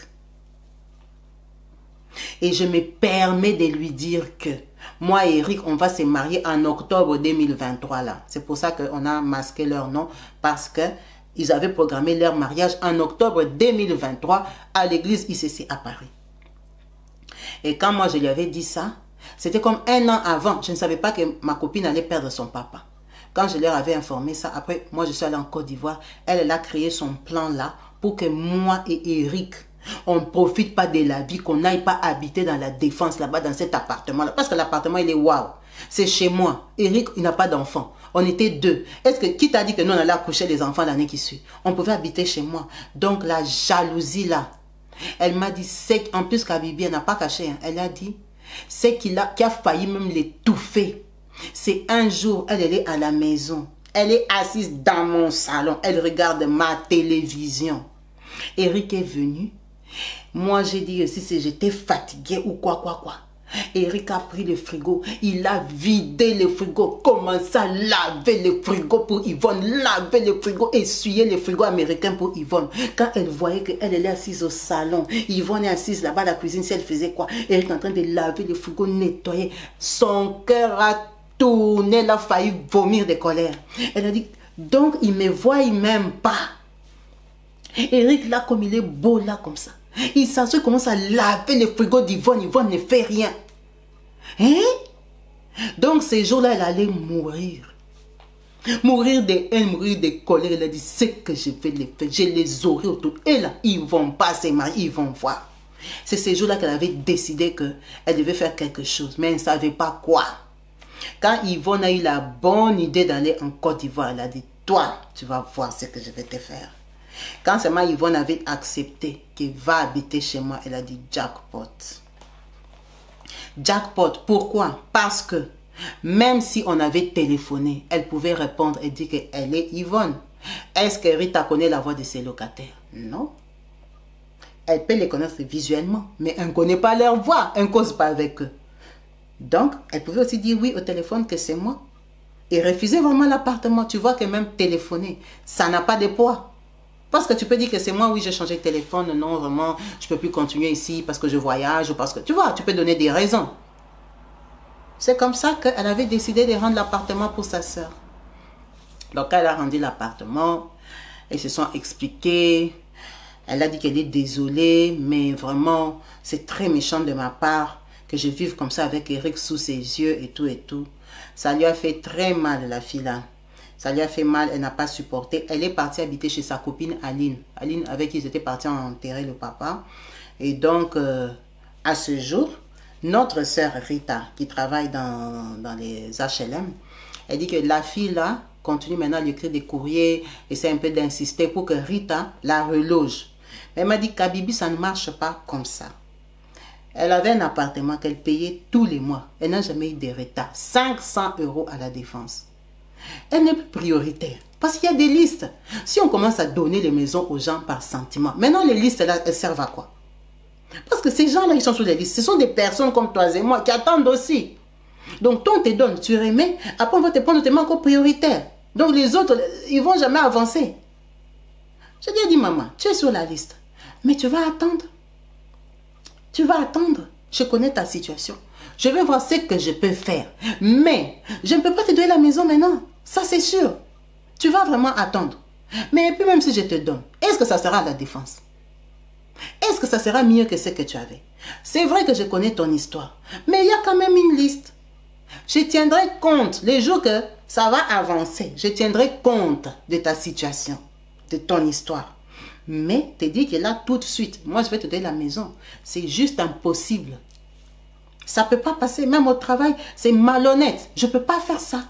Et je me permets de lui dire que moi et Éric, on va se marier en octobre 2023 là. C'est pour ça qu'on a masqué leur nom parce qu'ils avaient programmé leur mariage en octobre 2023 à l'église ICC à Paris. Et quand moi je lui avais dit ça, c'était comme 1 an avant. Je ne savais pas que ma copine allait perdre son papa. Quand je leur avais informé ça, après, moi je suis allée en Côte d'Ivoire. Elle a créé son plan là pour que moi et Éric, on ne profite pas de la vie, qu'on n'aille pas habiter dans la Défense là-bas, dans cet appartement-là. Parce que l'appartement, il est waouh. C'est chez moi. Éric, il n'a pas d'enfant. On était 2. Est-ce que qui t'a dit que nous, on allait accoucher les enfants l'année qui suit? On pouvait habiter chez moi. Donc, la jalousie là, elle m'a dit, c'est en plus Kabibi, elle n'a pas caché. Hein. Elle a dit, c'est qui a failli même l'étouffer. C'est un jour, elle est à la maison. Elle est assise dans mon salon. Elle regarde ma télévision. Éric est venu. Moi, j'ai dit aussi si j'étais fatiguée ou quoi. Eric a pris le frigo, il a vidé le frigo, commencé à laver le frigo pour Yvonne, laver le frigo, essuyer le frigo américain pour Yvonne. Quand elle voyait qu'elle est assise au salon, Yvonne est assise là-bas à la cuisine, si elle faisait quoi? Eric est en train de laver le frigo, nettoyer. Son cœur a tourné, elle a failli vomir de colère. Elle a dit, donc il me voit, il m'aime pas. Eric là, comme il est beau là, comme ça. Il s'assoit, il commence à laver le frigo d'Yvonne. Yvonne ne fait rien. Hein? Donc, ces jours-là, elle allait mourir. Mourir de haine, mourir de colère. Elle a dit, c'est que je vais les faire. Je les aurai autour. Et là, ils vont pas se marier, ils vont voir. C'est ces jours-là qu'elle avait décidé qu'elle devait faire quelque chose. Mais elle ne savait pas quoi. Quand Yvonne a eu la bonne idée d'aller en Côte d'Ivoire, elle a dit, toi, tu vas voir ce que je vais te faire. Quand seulement Yvonne avait accepté qu'il va habiter chez moi, elle a dit jackpot. Jackpot, pourquoi? Parce que même si on avait téléphoné, elle pouvait répondre et dire qu'elle est Yvonne. Est-ce que Rita connaît la voix de ses locataires? Non. Elle peut les connaître visuellement, mais elle ne connaît pas leur voix, elle ne cause pas avec eux. Donc, elle pouvait aussi dire oui au téléphone que c'est moi. Et refuser vraiment l'appartement. Tu vois que même téléphoner, ça n'a pas de poids. Parce que tu peux dire que c'est moi, oui, j'ai changé de téléphone, non, vraiment, je ne peux plus continuer ici parce que je voyage ou parce que, tu vois, tu peux donner des raisons. C'est comme ça qu'elle avait décidé de rendre l'appartement pour sa soeur. Donc, elle a rendu l'appartement, ils se sont expliqués, elle a dit qu'elle est désolée, mais vraiment, c'est très méchant de ma part que je vive comme ça avec Eric sous ses yeux et tout et tout. Ça lui a fait très mal, la fille là. Ça lui a fait mal, elle n'a pas supporté. Elle est partie habiter chez sa copine Aline. Aline, avec qui ils étaient partis enterrer le papa. Et donc, à ce jour, notre sœur Rita, qui travaille dans les HLM, elle dit que la fille là continue maintenant à lui écrire des courriers, essaie un peu d'insister pour que Rita la reloge. Elle m'a dit qu'Abibi, ça ne marche pas comme ça. Elle avait un appartement qu'elle payait tous les mois. Elle n'a jamais eu de retard. 500 € à la défense. Elle n'est plus prioritaire. Parce qu'il y a des listes. Si on commence à donner les maisons aux gens par sentiment, maintenant les listes là, elles servent à quoi? Parce que ces gens-là, ils sont sur les listes. Ce sont des personnes comme toi et moi qui attendent aussi. Donc, toi, on te donne, tu remets. Après, on va te prendre tes mains encore prioritaires. Donc, les autres, ils ne vont jamais avancer. Je lui ai dit, maman, tu es sur la liste. Mais tu vas attendre. Tu vas attendre. Je connais ta situation. Je vais voir ce que je peux faire. Mais, je ne peux pas te donner la maison maintenant. Ça, c'est sûr. Tu vas vraiment attendre. Mais puis, même si je te donne, est-ce que ça sera à la défense? Est-ce que ça sera mieux que ce que tu avais? C'est vrai que je connais ton histoire. Mais il y a quand même une liste. Je tiendrai compte les jours que ça va avancer. Je tiendrai compte de ta situation, de ton histoire. Mais te dis que là, tout de suite, moi, je vais te donner la maison. C'est juste impossible. Ça ne peut pas passer, même au travail. C'est malhonnête. Je ne peux pas faire ça.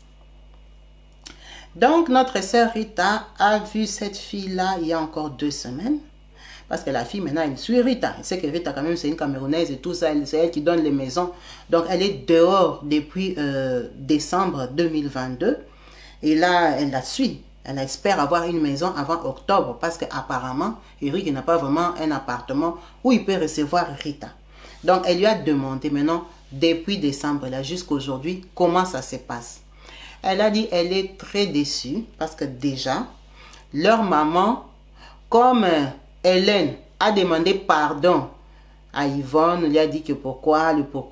Donc, notre sœur Rita a vu cette fille-là il y a encore 2 semaines. Parce que la fille, maintenant, elle suit Rita. Elle sait que Rita, quand même, c'est une Camerounaise et tout ça. C'est elle qui donne les maisons. Donc, elle est dehors depuis décembre 2022. Et là, elle la suit. Elle espère avoir une maison avant octobre. Parce qu'apparemment, Eric n'a pas vraiment un appartement où il peut recevoir Rita. Donc, elle lui a demandé maintenant, depuis décembre, là, jusqu'à aujourd'hui, comment ça se passe. Elle a dit qu'elle est très déçue. Parce que déjà, leur maman, comme... Hélène a demandé pardon à Yvonne, lui a dit que pourquoi.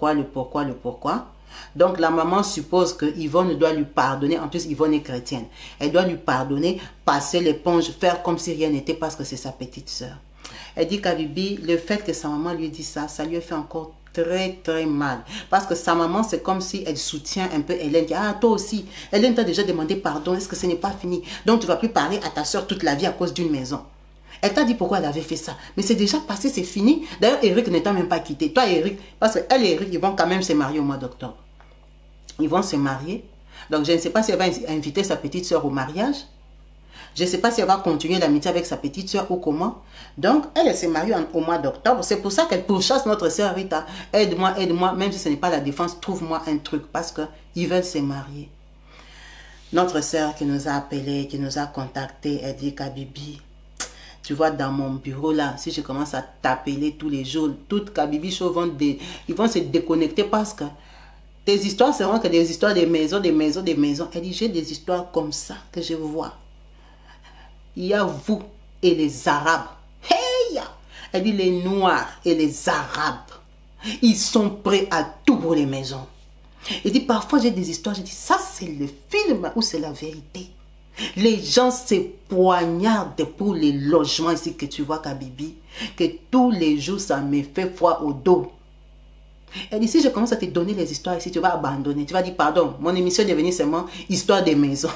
Donc la maman suppose que Yvonne doit lui pardonner. En plus, Yvonne est chrétienne. Elle doit lui pardonner, passer l'éponge, faire comme si rien n'était parce que c'est sa petite soeur. Elle dit qu'à Bibi, le fait que sa maman lui dit ça, ça lui a fait encore très très mal. Parce que sa maman, c'est comme si elle soutient un peu Hélène. Ah, toi aussi, Hélène t'a déjà demandé pardon. Est-ce que ce n'est pas fini? Donc tu ne vas plus parler à ta soeur toute la vie à cause d'une maison. Elle t'a dit pourquoi elle avait fait ça. Mais c'est déjà passé, c'est fini. D'ailleurs, Eric ne t'a même pas quitté. Toi, Eric, parce qu'elle et Eric, ils vont quand même se marier au mois d'octobre. Ils vont se marier. Donc, je ne sais pas si elle va inviter sa petite soeur au mariage. Je ne sais pas si elle va continuer l'amitié avec sa petite soeur ou comment. Donc, elle se marie au mois d'octobre. C'est pour ça qu'elle pourchasse notre soeur Rita. Aide-moi, aide-moi. Même si ce n'est pas la défense, trouve-moi un truc. Parce qu'ils veulent se marier. Notre soeur qui nous a appelé, qui nous a contacté, elle dit qu'à Bibi, Tu vois, dans mon bureau là, si je commence à t'appeler tous les jours, toutes Kabibi Show ils vont se déconnecter parce que tes histoires seront que des histoires des maisons, des maisons, des maisons. Elle dit, j'ai des histoires comme ça que je vois. Il y a vous et les Arabes. Hey! Elle dit, les Noirs et les Arabes, ils sont prêts à tout pour les maisons. Elle dit, parfois j'ai des histoires, je dis, ça c'est le film ou c'est la vérité. Les gens se poignardent pour les logements ici que tu vois, Kabibi, que tous les jours ça me fait froid au dos. Elle dit, si je commence à te donner les histoires ici, tu vas abandonner. Tu vas dire, pardon, mon émission est devenue seulement histoire des maisons.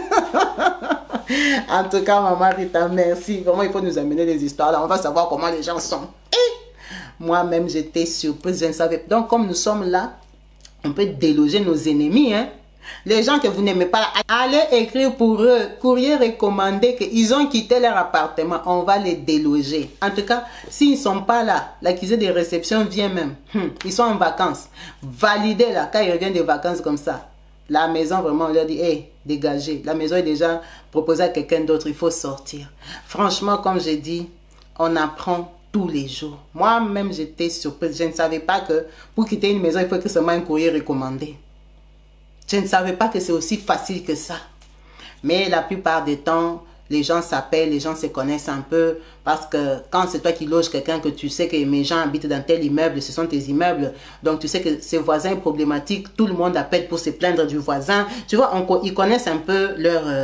En tout cas, maman Rita, merci. Vraiment, il faut nous amener des histoires là. On va savoir comment les gens sont. Moi-même, j'étais surprise, je ne savais pas. Donc, comme nous sommes là, on peut déloger nos ennemis, hein. Les gens que vous n'aimez pas, allez écrire pour eux, courrier recommandé qu'ils ont quitté leur appartement, on va les déloger. En tout cas, s'ils ne sont pas là, l'accusé de réception vient même. Ils sont en vacances. Validez là, quand ils reviennent des vacances comme ça. La maison, vraiment, on leur dit, hey, dégagez. La maison est déjà proposée à quelqu'un d'autre, il faut sortir. Franchement, comme j'ai dit, on apprend tous les jours. Moi-même, j'étais surprise. Je ne savais pas que pour quitter une maison, il faut que seulement un courrier recommandé. Je ne savais pas que c'est aussi facile que ça. Mais la plupart des temps, les gens s'appellent, les gens se connaissent un peu. Parce que quand c'est toi qui loges quelqu'un, que tu sais que mes gens habitent dans tel immeuble, ce sont tes immeubles. Donc tu sais que ce voisin est problématique. Tout le monde appelle pour se plaindre du voisin. Tu vois, ils connaissent un peu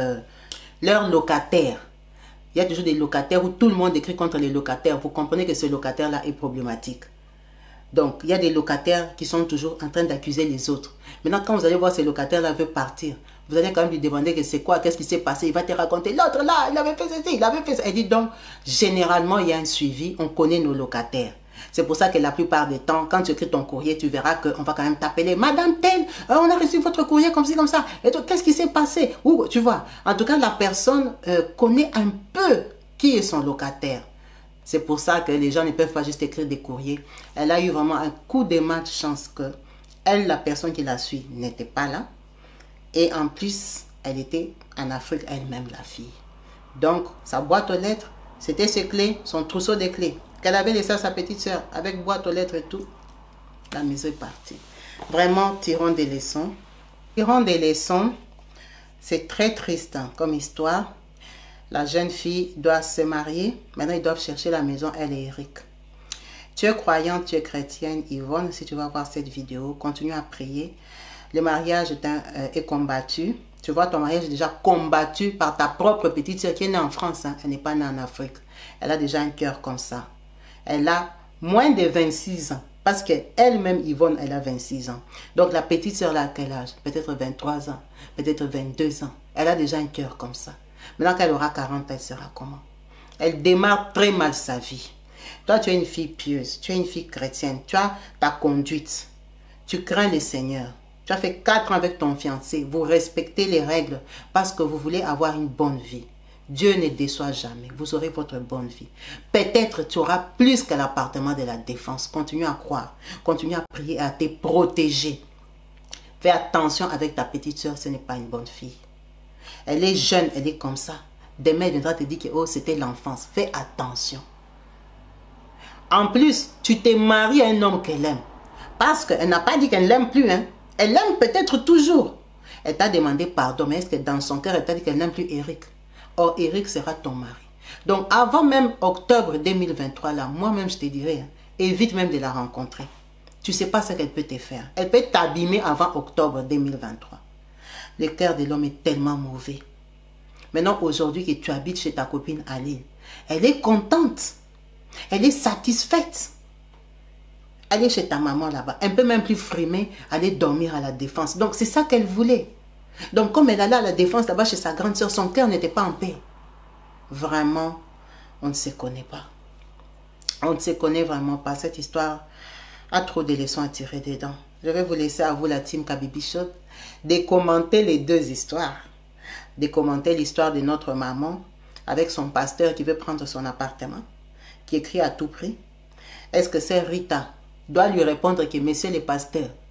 leur locataire. Il y a toujours des locataires où tout le monde écrit contre les locataires. Vous comprenez que ce locataire-là est problématique. Donc, il y a des locataires qui sont toujours en train d'accuser les autres. Maintenant, quand vous allez voir ces locataires-là veulent partir, vous allez quand même lui demander que c'est quoi, qu'est-ce qui s'est passé. Il va te raconter, l'autre là, il avait fait ceci, il avait fait ça. Elle dit donc, généralement, il y a un suivi, on connaît nos locataires. C'est pour ça que la plupart des temps, quand tu écris ton courrier, tu verras qu'on va quand même t'appeler. Madame telle, on a reçu votre courrier comme ci, comme ça. Et qu'est-ce qui s'est passé? Ou, tu vois, en tout cas, la personne connaît un peu qui est son locataire. C'est pour ça que les gens ne peuvent pas juste écrire des courriers. Elle a eu vraiment un coup de malchance que elle, la personne qui la suit, n'était pas là. Et en plus, elle était en Afrique elle-même, la fille. Donc, sa boîte aux lettres, c'était ses clés, son trousseau de clés, qu'elle avait laissé à sa petite soeur, avec boîte aux lettres et tout. La maison est partie. Vraiment, tirons des leçons. Tirons des leçons. C'est très triste hein, comme histoire. La jeune fille doit se marier. Maintenant, ils doivent chercher la maison, elle et Eric. Tu es croyante, tu es chrétienne, Yvonne. Si tu vas voir cette vidéo, continue à prier. Le mariage est combattu. Tu vois, ton mariage est déjà combattu par ta propre petite soeur qui est née en France. Hein. Elle n'est pas née en Afrique. Elle a déjà un cœur comme ça. Elle a moins de 26 ans. Parce qu'elle-même, Yvonne, elle a 26 ans. Donc, la petite soeur, là, à quel âge? Peut-être 23 ans, peut-être 22 ans. Elle a déjà un cœur comme ça. Maintenant qu'elle aura 40 ans, elle sera comment? Elle démarre très mal sa vie. Toi, tu es une fille pieuse, tu es une fille chrétienne, tu as ta conduite, tu crains le Seigneur. Tu as fait 4 ans avec ton fiancé, vous respectez les règles parce que vous voulez avoir une bonne vie. Dieu ne déçoit jamais, vous aurez votre bonne vie. Peut-être tu auras plus qu'à l'appartement de la Défense. Continue à croire, continue à prier, à te protéger. Fais attention avec ta petite soeur, ce n'est pas une bonne fille. Elle est jeune, elle est comme ça. Demain, elle viendra te dire que oh, c'était l'enfance. Fais attention. En plus, tu t'es marié à un homme qu'elle aime. Parce qu'elle n'a pas dit qu'elle ne l'aime plus. Hein. Elle l'aime peut-être toujours. Elle t'a demandé pardon, mais est-ce que dans son cœur, elle t'a dit qu'elle n'aime plus Eric? Or, Eric sera ton mari. Donc, avant même octobre 2023, là, moi-même, je te dirais, hein, évite même de la rencontrer. Tu ne sais pas ce qu'elle peut te faire. Elle peut t'abîmer avant octobre 2023. Le cœur de l'homme est tellement mauvais. Maintenant, aujourd'hui que tu habites chez ta copine Aline, elle est contente. Elle est satisfaite. Elle est chez ta maman là-bas. Elle peut même plus frimer, aller dormir à la Défense. Donc, c'est ça qu'elle voulait. Donc, comme elle allait à la Défense là-bas chez sa grande soeur, son cœur n'était pas en paix. Vraiment, on ne se connaît pas. On ne se connaît vraiment pas. Cette histoire a trop de leçons à tirer dedans. Je vais vous laisser à vous, la team Kabibi Show, de commenter les deux histoires. De commenter l'histoire de notre maman avec son pasteur qui veut prendre son appartement, qui écrit à tout prix. Est-ce que c'est Rita doit lui répondre que monsieur le pasteur,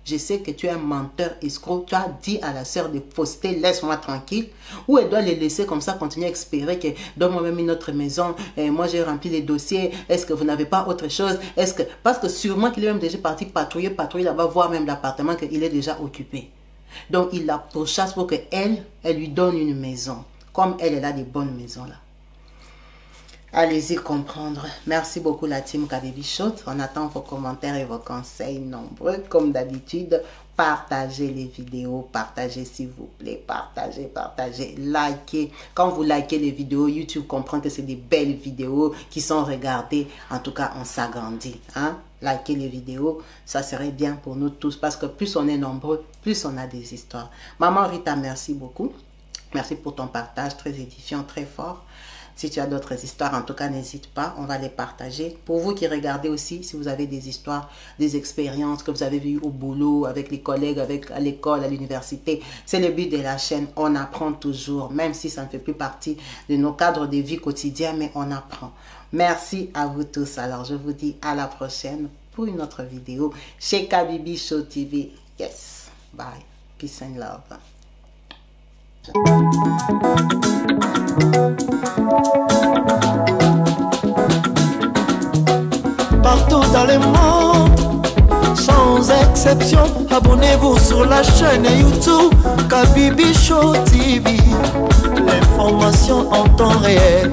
je sais que tu es un menteur escroc, tu as dit à la sœur de fausseté, laisse-moi tranquille, ou elle doit les laisser comme ça, continuer à espérer que donne-moi même une autre maison, et moi j'ai rempli les dossiers, est-ce que vous n'avez pas autre chose, est-ce que, parce que sûrement qu'il est même déjà parti patrouiller là-bas, voir même l'appartement qu'il est déjà occupé. Donc il la pourchasse pour qu'elle lui donne une maison, comme elle a des bonnes maisons là. Allez-y comprendre. Merci beaucoup la team Kabibi Show. On attend vos commentaires et vos conseils nombreux. Comme d'habitude, partagez les vidéos. Partagez s'il vous plaît. Partagez. Likez. Quand vous likez les vidéos, YouTube comprend que c'est des belles vidéos qui sont regardées. En tout cas, on s'agrandit. Hein? Likez les vidéos. Ça serait bien pour nous tous. Parce que plus on est nombreux, plus on a des histoires. Maman Rita, merci beaucoup. Merci pour ton partage. Très édifiant, très fort. Si tu as d'autres histoires, en tout cas, n'hésite pas, on va les partager. Pour vous qui regardez aussi, si vous avez des histoires, des expériences que vous avez vues au boulot, avec les collègues, à l'école, à l'université, c'est le but de la chaîne. On apprend toujours, même si ça ne fait plus partie de nos cadres de vie quotidiens, mais on apprend. Merci à vous tous. Alors, je vous dis à la prochaine pour une autre vidéo chez Kabibi Show TV. Yes. Bye. Peace and love. Partout dans le monde, sans exception, abonnez-vous sur la chaîne YouTube Kabibi Show TV. L'information en temps réel,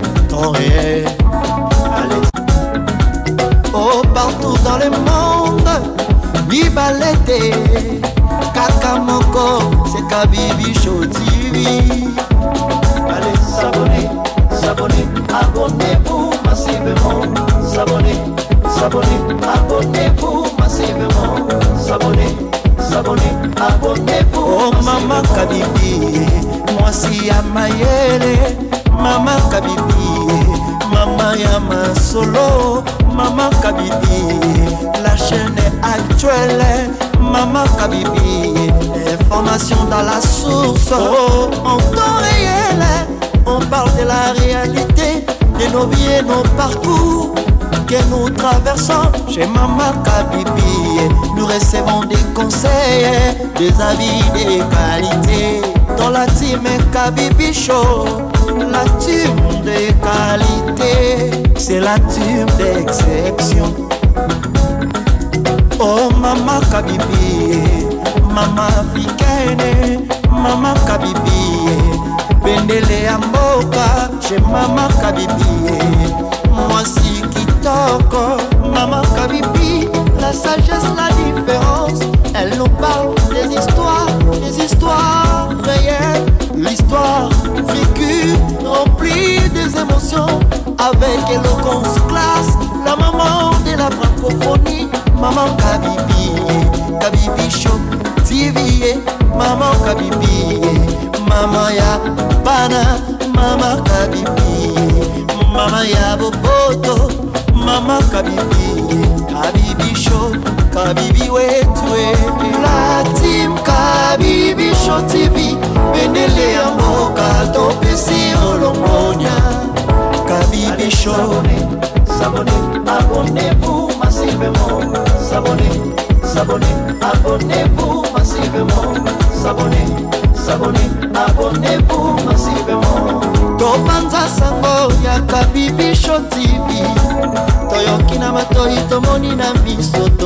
Allez. Oh, partout dans le monde, Nibalete, Kakamoko, c'est Kabibi Show TV. Allez, s'abonner, abonnez-vous massivement. S'abonner, abonnez-vous massivement. S'abonner, abonnez-vous. Oh Maman Kabibi, moi si à Mayele, Maman Kabibi, Maman Yama Solo, Maman Kabibi, la chaîne est actuelle, Maman Kabibi, information dans la source, oh, en temps réel, on parle de la réalité, de nos vies et nos parcours que nous traversons chez Maman Kabibi. Nous recevons des conseils, des avis, des qualités. Dans la team Kabibi Show, la team de qualité, c'est la team d'exception. Oh Maman Kabibi, Maman africaine, Maman Kabibi, Bendele Amboka chez Maman Kabibi. Moi si Kitoko, Maman Kabibi, la sagesse, la différence. Elle nous parle des histoires réelles, l'histoire vécue, remplie des émotions, avec éloquence, classe, la maman de la francophonie, Maman Kabibi, Kabibi Show TV, Maman Kabibi, Maman ya Bana, Maman Kabibi, Maman ya Boboto, Maman Kabibi, Kabibi Show, Kabibi wetwe, la team Kabibi Show TV, Bendele ya Mboka, Topesi Olongonia, Kabibi Show. S'abonner, abonnez-vous massivement. S'abonner, abonnez-vous massivement. S'abonner, abonnez-vous massivement. Topanza sango ya Kabibi Show TV, toyoki na matoi tomoni na miso.